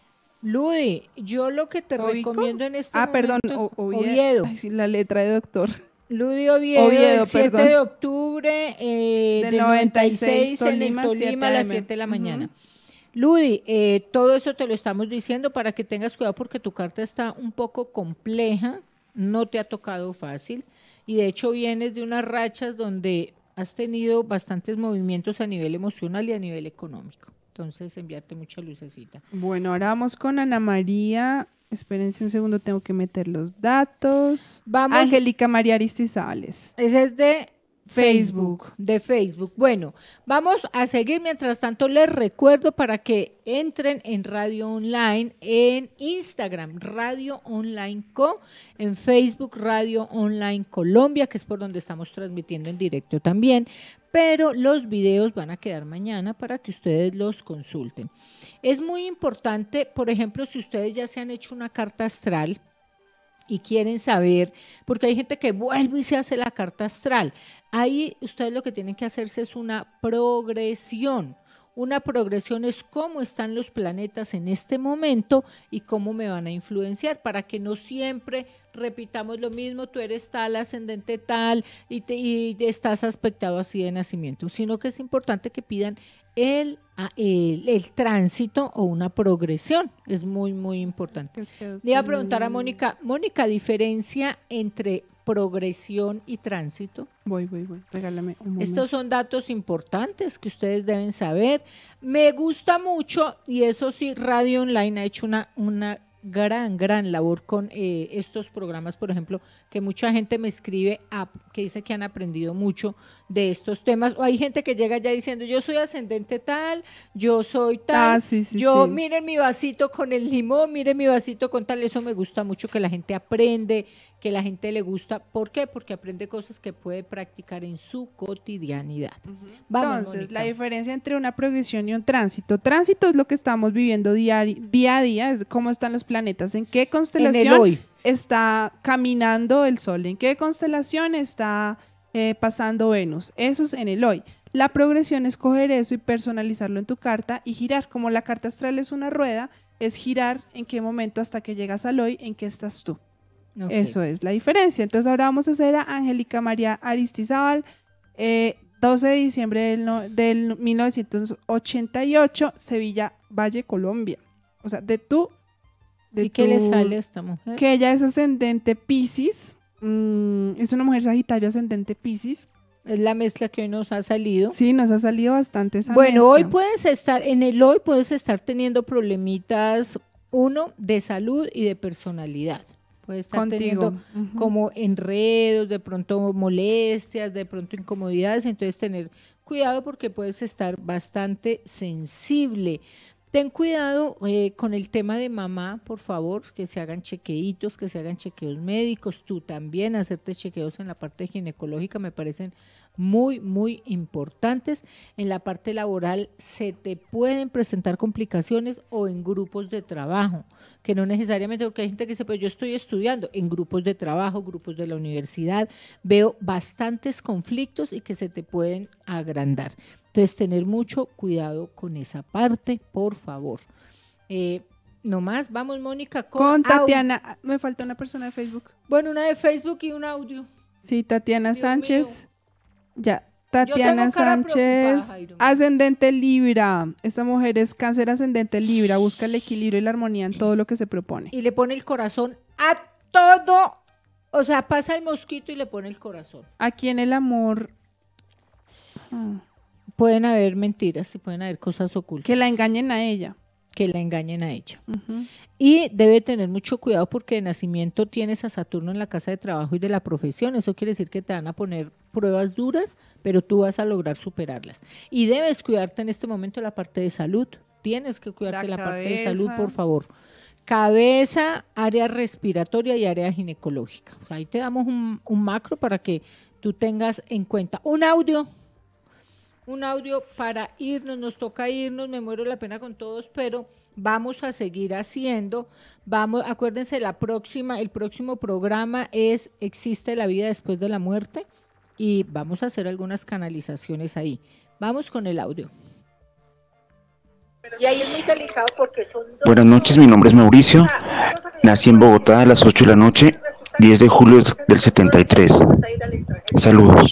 Speaker 4: Ludi, yo lo que te
Speaker 3: ¿Ovico?
Speaker 4: recomiendo en este
Speaker 3: Ah, perdón,
Speaker 4: momento,
Speaker 3: o- Oviedo.
Speaker 4: Oviedo.
Speaker 3: Ay, sí, la letra de doctor.
Speaker 4: Ludi Oviedo,
Speaker 3: Oviedo,
Speaker 4: el siete
Speaker 3: perdón.
Speaker 4: de octubre eh,
Speaker 3: Del
Speaker 4: del noventa y seis en el
Speaker 3: Tolima,
Speaker 4: Tolima a las
Speaker 3: siete
Speaker 4: siete de la
Speaker 3: Ujú.
Speaker 4: mañana. Ludi, eh, todo eso te lo estamos diciendo para que tengas cuidado porque tu carta está un poco compleja, no te ha tocado fácil y de hecho vienes de unas rachas donde has tenido bastantes movimientos a nivel emocional y a nivel económico. Entonces, enviarte mucha lucecita.
Speaker 3: Bueno, ahora vamos con Ana María. Espérense un segundo, tengo que meter los datos.
Speaker 4: Vamos.
Speaker 3: Angélica María Aristizales.
Speaker 4: Ese es de
Speaker 3: Facebook.
Speaker 4: Facebook. De Facebook. Bueno, vamos a seguir. Mientras tanto, les recuerdo para que entren en Radio Online, en Instagram, Radio Online Co, en Facebook, Radio Online Colombia, que es por donde estamos transmitiendo en directo también. Pero los videos van a quedar mañana para que ustedes los consulten. Es muy importante, por ejemplo, si ustedes ya se han hecho una carta astral, y quieren saber, porque hay gente que vuelve y se hace la carta astral. Ahí ustedes lo que tienen que hacerse es una progresión. Una progresión es cómo están los planetas en este momento y cómo me van a influenciar para que no siempre repitamos lo mismo, tú eres tal, ascendente tal y, te, y estás aspectado así de nacimiento, sino que es importante que pidan el, el, el tránsito o una progresión. Es muy, muy importante. Le iba a preguntar a Mónica, Mónica, ¿diferencia entre progresión y tránsito?
Speaker 3: Voy, voy, voy. Regálame un momento.
Speaker 4: Estos son datos importantes que ustedes deben saber. Me gusta mucho, y eso sí, Radio Online ha hecho una, una gran, gran labor con eh, estos programas, por ejemplo, que mucha gente me escribe, a, que dice que han aprendido mucho de estos temas, o hay gente que llega ya diciendo, yo soy ascendente tal, yo soy tal,
Speaker 3: Ah, sí, sí,
Speaker 4: yo
Speaker 3: sí.
Speaker 4: miren mi vasito con el limón, miren mi vasito con tal, eso me gusta mucho, que la gente aprende, que la gente le gusta. ¿Por qué? Porque aprende cosas que puede practicar en su cotidianidad. Vamos,
Speaker 3: Entonces,
Speaker 4: Mónica.
Speaker 3: la diferencia entre una progresión y un tránsito. Tránsito es lo que estamos viviendo día, día a día, es cómo están los planetas, en qué constelación
Speaker 4: hoy.
Speaker 3: está caminando el Sol, en qué constelación está eh, pasando Venus. Eso es en el hoy. La progresión es coger eso y personalizarlo en tu carta y girar. Como la carta astral es una rueda, es girar en qué momento hasta que llegas al hoy, en qué estás tú.
Speaker 4: Ok.
Speaker 3: Eso es la diferencia. Entonces ahora vamos a hacer a Angélica María Aristizábal, eh, doce de diciembre del, no- del mil novecientos ochenta y ocho, Sevilla Valle, Colombia. O sea, de tú... De
Speaker 4: ¿Y qué le
Speaker 3: tu-
Speaker 4: sale a esta mujer?
Speaker 3: Que ella es ascendente Piscis, mm, es una mujer Sagitario ascendente Piscis.
Speaker 4: Es la mezcla que hoy nos ha salido.
Speaker 3: Sí, nos ha salido bastante esa
Speaker 4: Bueno,
Speaker 3: mezcla.
Speaker 4: hoy puedes estar, en el hoy puedes estar teniendo problemitas, uno, de salud y de personalidad. Puedes estar
Speaker 3: Contigo.
Speaker 4: teniendo
Speaker 3: Ujú.
Speaker 4: como enredos, de pronto molestias, de pronto incomodidades, entonces tener cuidado porque puedes estar bastante sensible. Ten cuidado eh, con el tema de mamá, por favor, que se hagan chequeitos, que se hagan chequeos médicos, tú también, hacerte chequeos en la parte ginecológica me parecen muy, muy importantes. En la parte laboral se te pueden presentar complicaciones o en grupos de trabajo, que no necesariamente, porque hay gente que dice, pues yo estoy estudiando, en grupos de trabajo, grupos de la universidad, veo bastantes conflictos y que se te pueden agrandar. Entonces, tener mucho cuidado con esa parte, por favor. Eh, no más, vamos, Mónica, con,
Speaker 3: Con
Speaker 4: au-
Speaker 3: Tatiana, me falta una persona de Facebook.
Speaker 4: Bueno, una de Facebook y un audio.
Speaker 3: Sí, Tatiana
Speaker 4: Dios
Speaker 3: Sánchez. Ya, Tatiana
Speaker 4: tengo cara
Speaker 3: Sánchez,
Speaker 4: preocupada, Jairo.
Speaker 3: ascendente Libra. Esta mujer es cáncer ascendente Libra. Busca el equilibrio y la armonía en todo lo que se propone.
Speaker 4: Y le pone el corazón a todo. O sea, pasa el mosquito y le pone el corazón.
Speaker 3: Aquí en el amor, ah,
Speaker 4: Pueden haber mentiras y pueden haber cosas ocultas.
Speaker 3: que la engañen a ella.
Speaker 4: que la engañen a ella.
Speaker 3: Ujú.
Speaker 4: Y debe tener mucho cuidado porque de nacimiento tienes a Saturno en la casa de trabajo y de la profesión. Eso quiere decir que te van a poner pruebas duras, pero tú vas a lograr superarlas. Y debes cuidarte en este momento la parte de salud. Tienes que cuidarte la,
Speaker 3: La
Speaker 4: parte de
Speaker 3: cabeza.
Speaker 4: salud, por favor. Cabeza, área respiratoria y área ginecológica. Ahí te damos un, un macro para que tú tengas en cuenta. Un audio. Un audio para irnos, nos toca irnos, me muero la pena con todos, pero vamos a seguir haciendo. Vamos, acuérdense, la próxima, el próximo programa es ¿Existe la vida después de la muerte? Y vamos a hacer algunas canalizaciones ahí. Vamos con el audio. Y ahí es muy delicado porque son dos...
Speaker 10: Buenas noches, mi nombre es Mauricio. Nací en Bogotá a las ocho de la noche, diez de julio del setenta y tres. Saludos.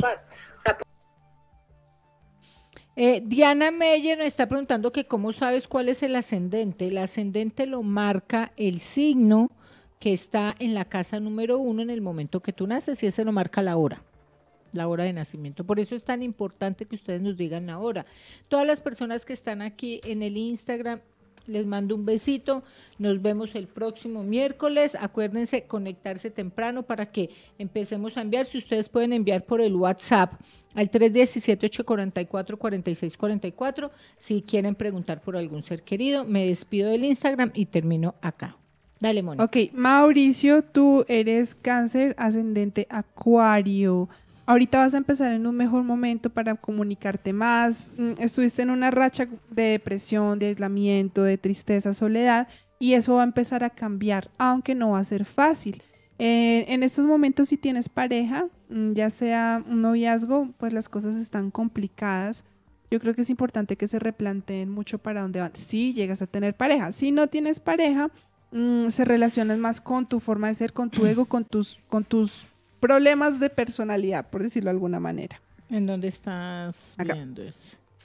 Speaker 4: Eh, Diana Meyer nos está preguntando que cómo sabes cuál es el ascendente. El ascendente lo marca el signo que está en la casa número uno en el momento que tú naces y ese lo marca la hora, la hora de nacimiento. Por eso es tan importante que ustedes nos digan la hora. Todas las personas que están aquí en el Instagram, les mando un besito, nos vemos el próximo miércoles, acuérdense conectarse temprano para que empecemos a enviar, si ustedes pueden enviar por el WhatsApp al tres uno siete, ocho cuatro cuatro, cuatro seis cuatro cuatro, si quieren preguntar por algún ser querido. Me despido del Instagram y termino acá. Dale, Mónica.
Speaker 3: Ok, Mauricio, tú eres cáncer ascendente Acuario. Ahorita vas a empezar en un mejor momento para comunicarte más. Mm, Estuviste en una racha de depresión, de aislamiento, de tristeza, soledad, y eso va a empezar a cambiar, aunque no va a ser fácil. Eh, en estos momentos, si tienes pareja, mm, ya sea un noviazgo, pues las cosas están complicadas. Yo creo que es importante que se replanteen mucho para dónde van. Si llegas a tener pareja, si no tienes pareja, mm, se relacionan más con tu forma de ser, con tu ego, con tus, con tus problemas de personalidad, por decirlo de alguna manera.
Speaker 4: ¿En dónde estás
Speaker 3: Acá.
Speaker 4: viendo eso?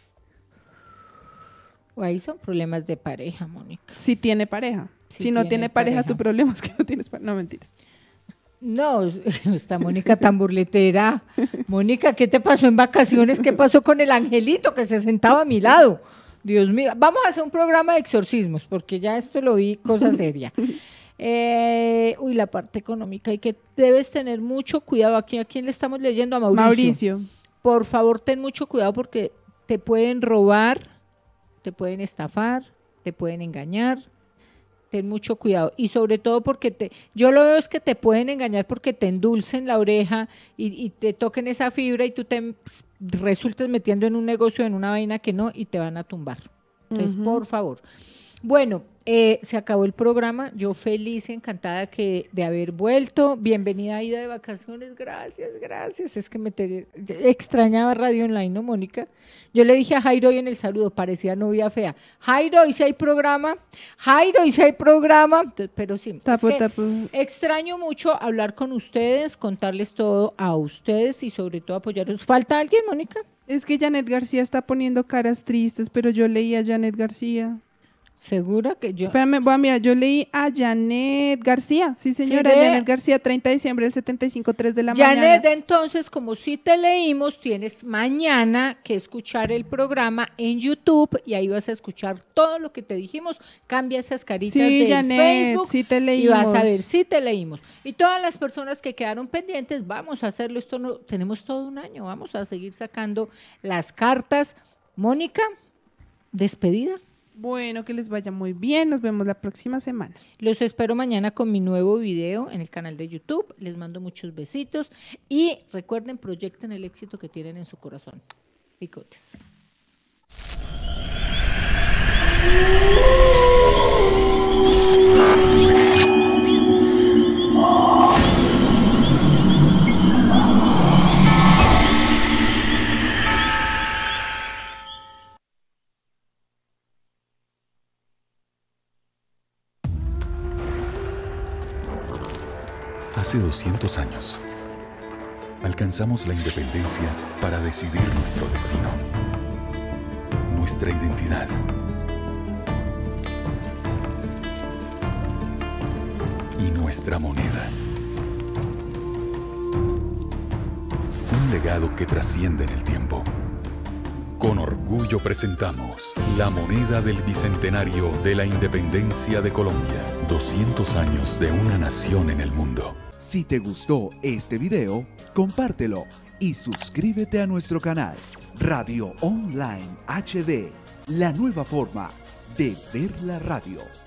Speaker 4: O ahí son problemas de pareja, Mónica.
Speaker 3: Si tiene pareja.
Speaker 4: Si
Speaker 3: Si no
Speaker 4: tiene
Speaker 3: tiene pareja,
Speaker 4: pareja.
Speaker 3: tu problema es que no tienes pareja. No, mentiras.
Speaker 4: No, está Mónica tan burletera. Mónica, ¿qué te pasó en vacaciones? ¿Qué pasó con el angelito que se sentaba a mi lado? Dios mío, vamos a hacer un programa de exorcismos, porque ya esto lo vi cosa seria. Eh, uy, la parte económica, y que debes tener mucho cuidado. Aquí, ¿a quién le estamos leyendo? A Mauricio.
Speaker 3: Mauricio.
Speaker 4: Por favor, ten mucho cuidado porque te pueden robar, te pueden estafar, te pueden engañar. Ten mucho cuidado y sobre todo porque te, yo lo veo es que te pueden engañar porque te endulcen la oreja y, y te toquen esa fibra y tú te ps, resultes metiendo en un negocio, en una vaina que no, y te van a tumbar. Entonces,
Speaker 3: Ujú.
Speaker 4: por favor. Bueno, eh, se acabó el programa. Yo feliz y encantada que, de haber vuelto. Bienvenida, Ida, de vacaciones. Gracias, gracias. Es que me te, extrañaba Radio Online, ¿no, Mónica? Yo le dije a Jairo hoy en el saludo, parecía novia fea. Jairo, ¿y si hay programa? Jairo, ¿y si hay programa? Entonces, pero sí,
Speaker 3: Tapo,
Speaker 4: es que
Speaker 3: tapo.
Speaker 4: extraño mucho hablar con ustedes, contarles todo a ustedes y sobre todo apoyarlos. ¿Falta alguien, Mónica?
Speaker 3: Es que Janet García está poniendo caras tristes, pero yo leí a Janet García.
Speaker 4: ¿Segura que yo?
Speaker 3: Espérame, voy a mirar, yo leí a Janet García, sí señora,
Speaker 4: Sí, ve.
Speaker 3: Janet García, treinta de diciembre del setenta y cinco, tres de la
Speaker 4: Janet,
Speaker 3: mañana.
Speaker 4: entonces, como si te leímos, tienes mañana que escuchar el programa en YouTube y ahí vas a escuchar todo lo que te dijimos. Cambia esas caritas
Speaker 3: Sí,
Speaker 4: de
Speaker 3: Janet,
Speaker 4: Facebook
Speaker 3: sí te
Speaker 4: y
Speaker 3: leímos.
Speaker 4: vas a ver si te leímos. Y todas las personas que quedaron pendientes, vamos a hacerlo. Esto no, tenemos todo un año, vamos a seguir sacando las cartas. Mónica, despedida.
Speaker 3: Bueno, que les vaya muy bien, nos vemos la próxima semana.
Speaker 4: Los espero mañana con mi nuevo video en el canal de YouTube. Les mando muchos besitos y recuerden, proyecten el éxito que tienen en su corazón. Picotes.
Speaker 8: Hace doscientos años, alcanzamos la independencia para decidir nuestro destino, nuestra identidad. Y nuestra moneda. Un legado que trasciende en el tiempo. Con orgullo presentamos la moneda del Bicentenario de la Independencia de Colombia. doscientos años de una nación en el mundo.
Speaker 1: Si te gustó este video, compártelo y suscríbete a nuestro canal Radio Online H D, la nueva forma de ver la radio.